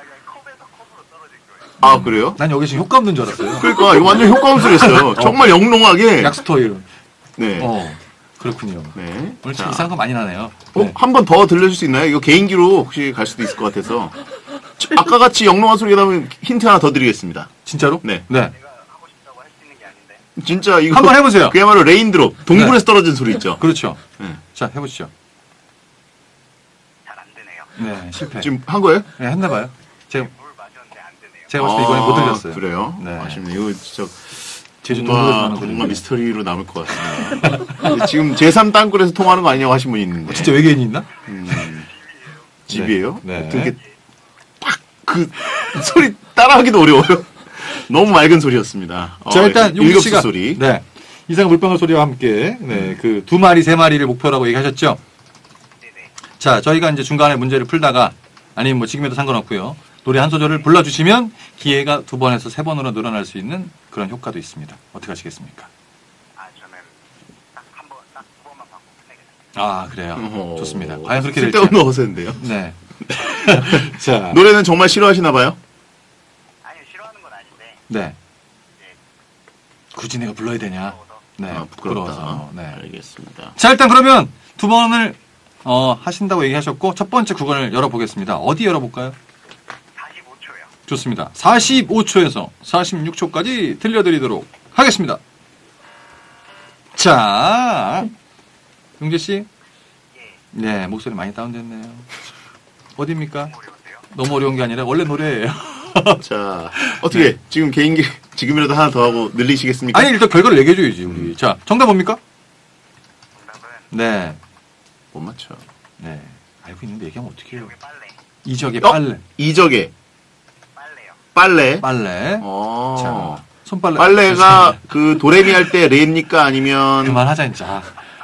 아, 그래요? 난 여기 지금 효과 없는 줄 알았어요. 그러니까 이거 완전 효과 음소리였어요. 정말 영롱하게. 약스토일. 네. 어, 그렇군요. 네. 오늘 참 자, 이상한 거 많이 나네요. 어, 네. 한 번 더 들려줄 수 있나요? 이거 개인기로 혹시 갈 수도 있을 것 같아서. 저- 아까 같이 영롱한 소리가 나면 힌트 하나 더 드리겠습니다. 진짜로? 네. 네. 진짜 이거. 한번 해보세요. 그야말로 레인드롭. 동굴에서 떨어진 소리 있죠. 그렇죠. 네. 자, 해보시죠. 네, 실패. 지금 한 거예요? 네, 했나 봐요. 제가 제가 봤을 때 이번에 못 들렸어요. 그래요? 네. 아쉽네요. 이거 진짜 제주 뭔가, 동굴에서 하는 뭔가 거죠. 미스터리로 남을 것 같습니다. 근데 지금 제삼 땅굴에서 통화하는 거 아니냐고 하신 분이 있는데. 진짜 외계인이 있나? 음, 집이에요? 네. 어떻게 팍그 소리 따라하기도 어려워요. 너무 맑은 소리였습니다. 자, 어, 일단 용기 일급수 씨가 소리. 네. 이상 물방울 소리와 함께 네, 그 두 마리 세 마리를 목표라고 얘기하셨죠? 자, 저희가 이제 중간에 문제를 풀다가 아니면 뭐 지금에도 상관없고요. 노래 한 소절을 불러주시면 기회가 두 번에서 세 번으로 늘어날 수 있는 그런 효과도 있습니다. 어떻게 하시겠습니까? 아, 그래요. 어허. 좋습니다. 과연 그렇게 될지. 쓸데없는 어세인데요. 네. 자, 노래는 정말 싫어하시나 봐요? 네. 굳이 내가 불러야 되냐? 네. 아, 부끄럽다. 부끄러워서. 네. 알겠습니다. 자, 일단 그러면 두 번을 어, 하신다고 얘기하셨고 첫 번째 구간을 열어보겠습니다. 어디 열어볼까요? 사십오 초요. 좋습니다. 사십오 초에서 사십육 초까지 들려드리도록 하겠습니다. 자, 용재 씨, 예. 네 목소리 많이 다운됐네요. 어디입니까? 어려운데요? 너무 어려운 게 아니라 원래 노래예요. 자, 어떻게 지금 개인기 지금이라도 하나 더 하고 늘리시겠습니까? 아니 일단 결과를 얘기해줘야지 우리. 자, 정답 뭡니까? 정답은 네, 못 맞춰. 네 알고 있는데 얘기하면 어떻게 해요? 여기 빨래. 이적의 어? 빨래, 이적의 빨래요. 빨래. 빨래. 어. 자, 손빨래. 빨래가 그 도레미 할 때 레입니까 아니면 그만하자 진짜.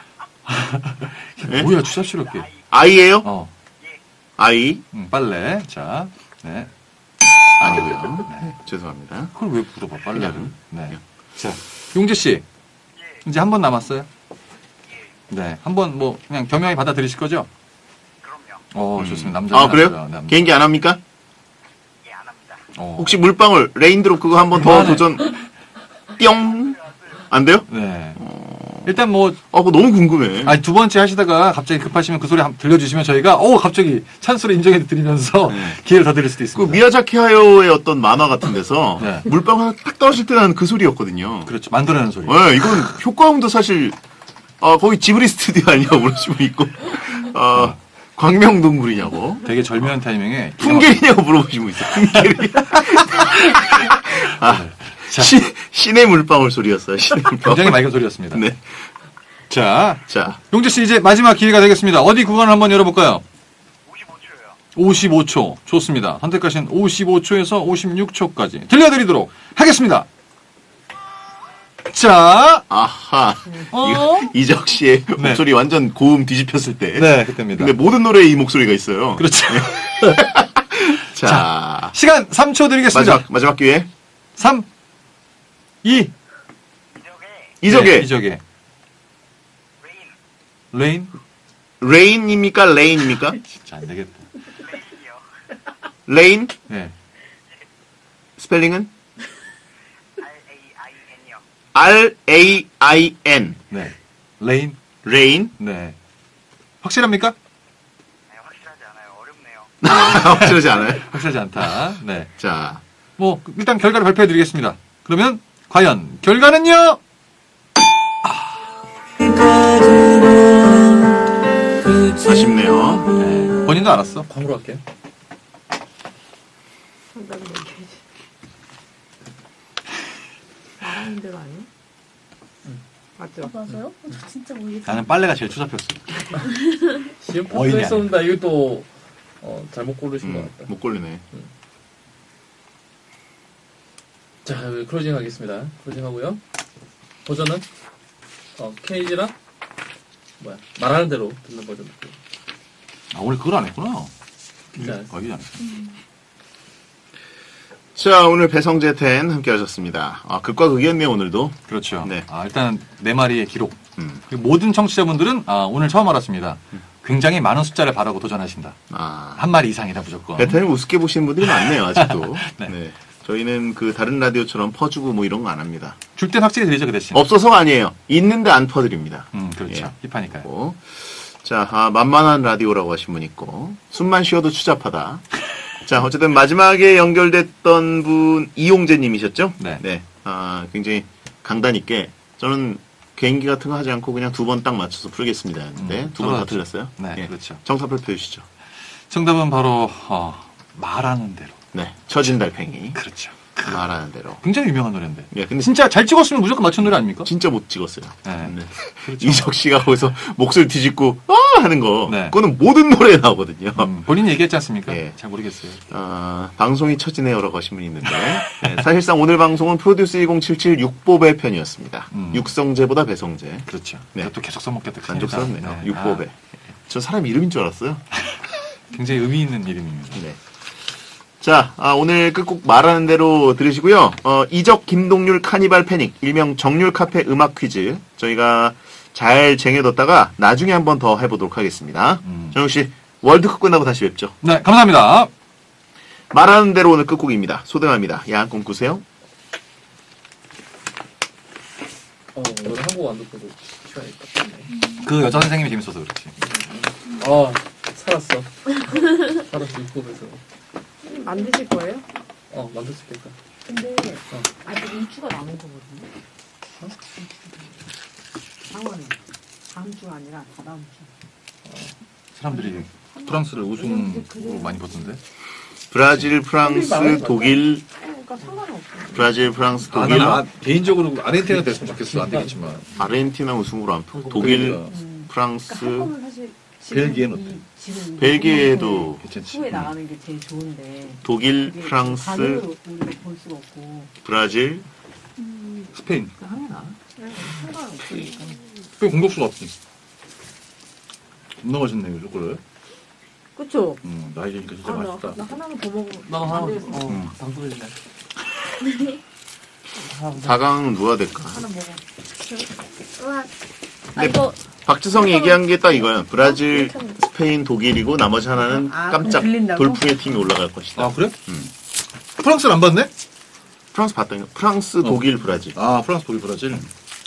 예? 뭐야 추잡스럽게. 아이예요? 어, 아이 음, 빨래. 자, 네. 아니고요. 네. 죄송합니다. 그걸 왜 물어봐 빨래를? 그냥. 네. 자, 용재 씨 이제 한 번 남았어요. 네, 한 번 뭐 그냥 겸허히 받아들이실 거죠? 그럼요. 어, 음. 좋습니다. 남자. 아 그래요? 개인기 안 합니까? 예, 안 합니다. 어. 혹시 물방울 레인드롭 그거 한 번 더 그만해. 도전 뿅! 안 돼요? 네. 일단 뭐 어, 그거 너무 궁금해. 아니 두 번째 하시다가 갑자기 급하시면 그 소리 한번 들려주시면 저희가 어 갑자기 찬스로 인정해 드리면서 네. 기회를 더 드릴 수도 그 있습니다. 미야자키 하야오의 어떤 만화 같은 데서 네. 물방울 하나 딱 떨어질 때 나는 그 소리였거든요. 그렇죠. 만들어내는 소리. 네, 이건 효과음도 사실 아 거기 지브리 스튜디오 아니냐고 물으시면 있고 아 광명동물이냐고 되게 절묘한 타이밍에 풍계리냐고 물어보시면 있어요. 풍계리. 아 자. 시, 신의 물방울 소리였어요. 신의 물방울. 굉장히 맑은 소리였습니다. 네. 자, 자, 용재 씨 이제 마지막 기회가 되겠습니다. 어디 구간을 한번 열어볼까요? 오십오 초요. 오십오 초. 좋습니다. 선택하신 오십오 초에서 오십육 초까지 들려드리도록 하겠습니다. 자, 아하. 어? 이거 이적 씨의 네. 목소리 완전 고음 뒤집혔을 때. 네, 그때입니다. 근데 모든 노래에 이 목소리가 있어요. 그렇죠. 자, 시간 삼 초 드리겠습니다. 마지막 마지막 기회. 삼, 이, 이적의 네, 이적의 레인. 레인. 레인입니까? 레인입니까? 진짜 안 되겠다. 레인이요. 레인 네. 스펠링은 R A I N이요. R A I N. 네. 레인. 레인. 네. 확실합니까? 네, 확실하지 않아요. 어렵네요. 확실하지 않아요? 확실하지 않다. 네. 자, 뭐 일단 결과를 발표해 드리겠습니다. 그러면 과연 결과는요? 아쉽네요. 네. 본인도 알았어. 광고로 할게요. 정답을 얘기해야지. 말하는 대로 아니야? 맞죠? 어, 맞아요? 어, 저 진짜 모르겠어요. 나는 빨래가 제일 추잡혔어. 시험 어이냐. 파트 했었는데 이거 또 어, 잘못 고르신 것 음, 같다. 못 걸리네. 자, 클로징 하겠습니다. 클로징 하고요. 버전은 어, 케이지랑 뭐야 말하는 대로 듣는 버전. 아 오늘 그걸 안 했구나. 진짜 안 거기 안 했어. 자, 오늘 배성재 텐 함께 하셨습니다. 아, 극과 극이었네요, 오늘도. 그렇죠. 네. 아, 일단 네 마리의 기록. 음. 그리고 모든 청취자분들은 아, 오늘 처음 알았습니다. 굉장히 많은 숫자를 바라고 도전하신다. 아, 한 마리 이상이다 무조건. 배타님 우습게 보시는 분들이 많네요, 아직도. 네. 네. 저희는 그 다른 라디오처럼 퍼주고 뭐 이런 거 안 합니다. 줄 땐 확실히 드리죠 그 대신. 없어서가 아니에요. 있는데 안 퍼드립니다. 음 그렇죠. 예. 힙하니까요. 고. 자, 아, 만만한 라디오라고 하신 분 있고, 숨만 쉬어도 추잡하다. 자, 어쨌든 마지막에 연결됐던 분, 이용재 님이셨죠? 네. 아, 굉장히 강단 있게, 저는 개인기 같은 거 하지 않고 그냥 두 번 딱 맞춰서 풀겠습니다. 했는데, 음, 두 번 다 떨어졌죠. 틀렸어요. 네, 예. 그렇죠. 정답 발표해 주시죠. 정답은 바로 어, 말하는 대로. 네. 처진 달팽이. 그렇죠. 말하는 대로. 굉장히 유명한 노래인데. 예, 근데 진짜 잘 찍었으면 무조건 맞춘 노래 아닙니까? 진짜 못 찍었어요. 네. 네. 그렇죠. 이적 씨가 거기서 목소리 뒤집고, 아! 하는 거. 네. 그거는 모든 노래에 나오거든요. 음, 본인이 얘기했지 않습니까? 예. 잘 모르겠어요. 아, 방송이 처지네요라고 하신 분이 있는데 네, 사실상 오늘 방송은 프로듀스 천칠십칠 육보배 편이었습니다. 음. 육성재보다 배성재. 그렇죠. 네. 네. 또 계속 써먹겠다. 큰일 만족스럽네요. 나네. 육보배. 저 사람 이름인 줄 알았어요. 아, 굉장히 의미 있는 이름입니다. 네. 자, 아, 오늘 끝곡 말하는 대로 들으시고요. 어, 이적 김동률 카니발 패닉, 일명 정률 카페 음악 퀴즈. 저희가 잘 쟁여뒀다가 나중에 한 번 더 해보도록 하겠습니다. 음. 정욱 씨, 월드컵 끝나고 다시 뵙죠. 네, 감사합니다. 말하는 대로 오늘 끝곡입니다. 소등합니다. 야한 꿈 꾸세요. 어, 오늘 한국 안 듣고도 시간이 있다. 그 여자 선생님이 재밌어서 그렇지. 아 살았어. 살았어 육법에서. 만드실 거예요? 어 만들 수 있겠다. 근데 어. 아직 이 주가 남은 거거든요. 어? 상원은 다음 주가 아니라 다다음 주. 사람들이 프랑스를 우승으로 많이 보던데. 브라질, 프랑스, 독일, 그러니까 상관없어. 브라질, 프랑스, 아, 독일, 나는 아, 개인적으로 아르헨티나 됐으면 좋겠어. 안 되겠지만. 아르헨티나 우승으로 안 표. 독일, 그러니까. 프랑스, 그러니까 한 번은 사실 지금 벨기에는 이- 지금 벨기에도 괜찮지. 후에 나가는 게 제일 좋은데. 독일, 이게 프랑스, 반으로 우리가 볼 수가 없고. 브라질, 스페인. 그냥 하면 나. 그냥 상관없으니까. 스페인 공격수가 없지. 겁나 맛있네, 이 초콜릿. 그쵸? 음, 나이 되니까 진짜 아, 나, 맛있다. 나 하나는 더 먹으면 나도 하나 안 되겠어. 어 음. 당근이네. 사 강은 누가 될까? 하나 먹어. 우와. 아 네. 이거 박지성이 얘기한 게 딱 이거야. 브라질, 스페인, 독일이고 나머지 하나는 아, 깜짝 그럼 들린다고? 돌풍의 팀이 올라갈 것이다. 아, 그래? 음. 프랑스는 안 봤네? 프랑스 봤다니까. 프랑스, 독일, 브라질. 아, 프랑스, 독일, 브라질.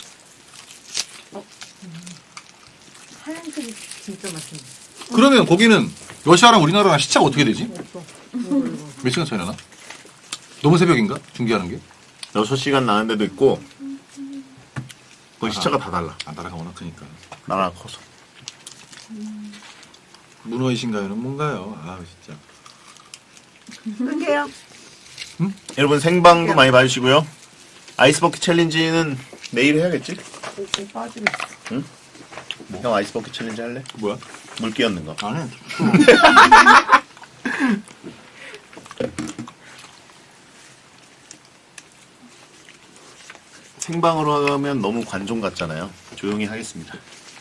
하얀색이 진짜 맛있네. 그러면 거기는 러시아랑 우리나라랑 시차가 어떻게 되지? 없어. 이거, 이거. 몇 시간 차이 나나? 너무 새벽인가? 중계하는 게? 여섯 시간 나는 데도 있고, 그건 시차가 다 달라. 아, 나라가 워낙 크니까. 나라가 커서. 문어이신가요는 뭔가요? 아, 진짜. 끌게요. 여러분 생방도 많이 봐주시고요. 아이스버킷 챌린지는 내일 해야겠지? 오, 빠지네. 응? 형 아이스버킷 챌린지 할래? 뭐야? 물 끼얹는 거. 안 해. 생방으로 하면 너무 관종 같잖아요. 조용히 하겠습니다.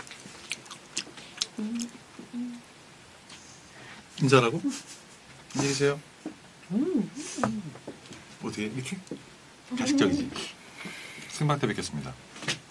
인사라고? 안녕히 계세요. 어떻게? 이렇게? 가식적이지. 생방 때 뵙겠습니다.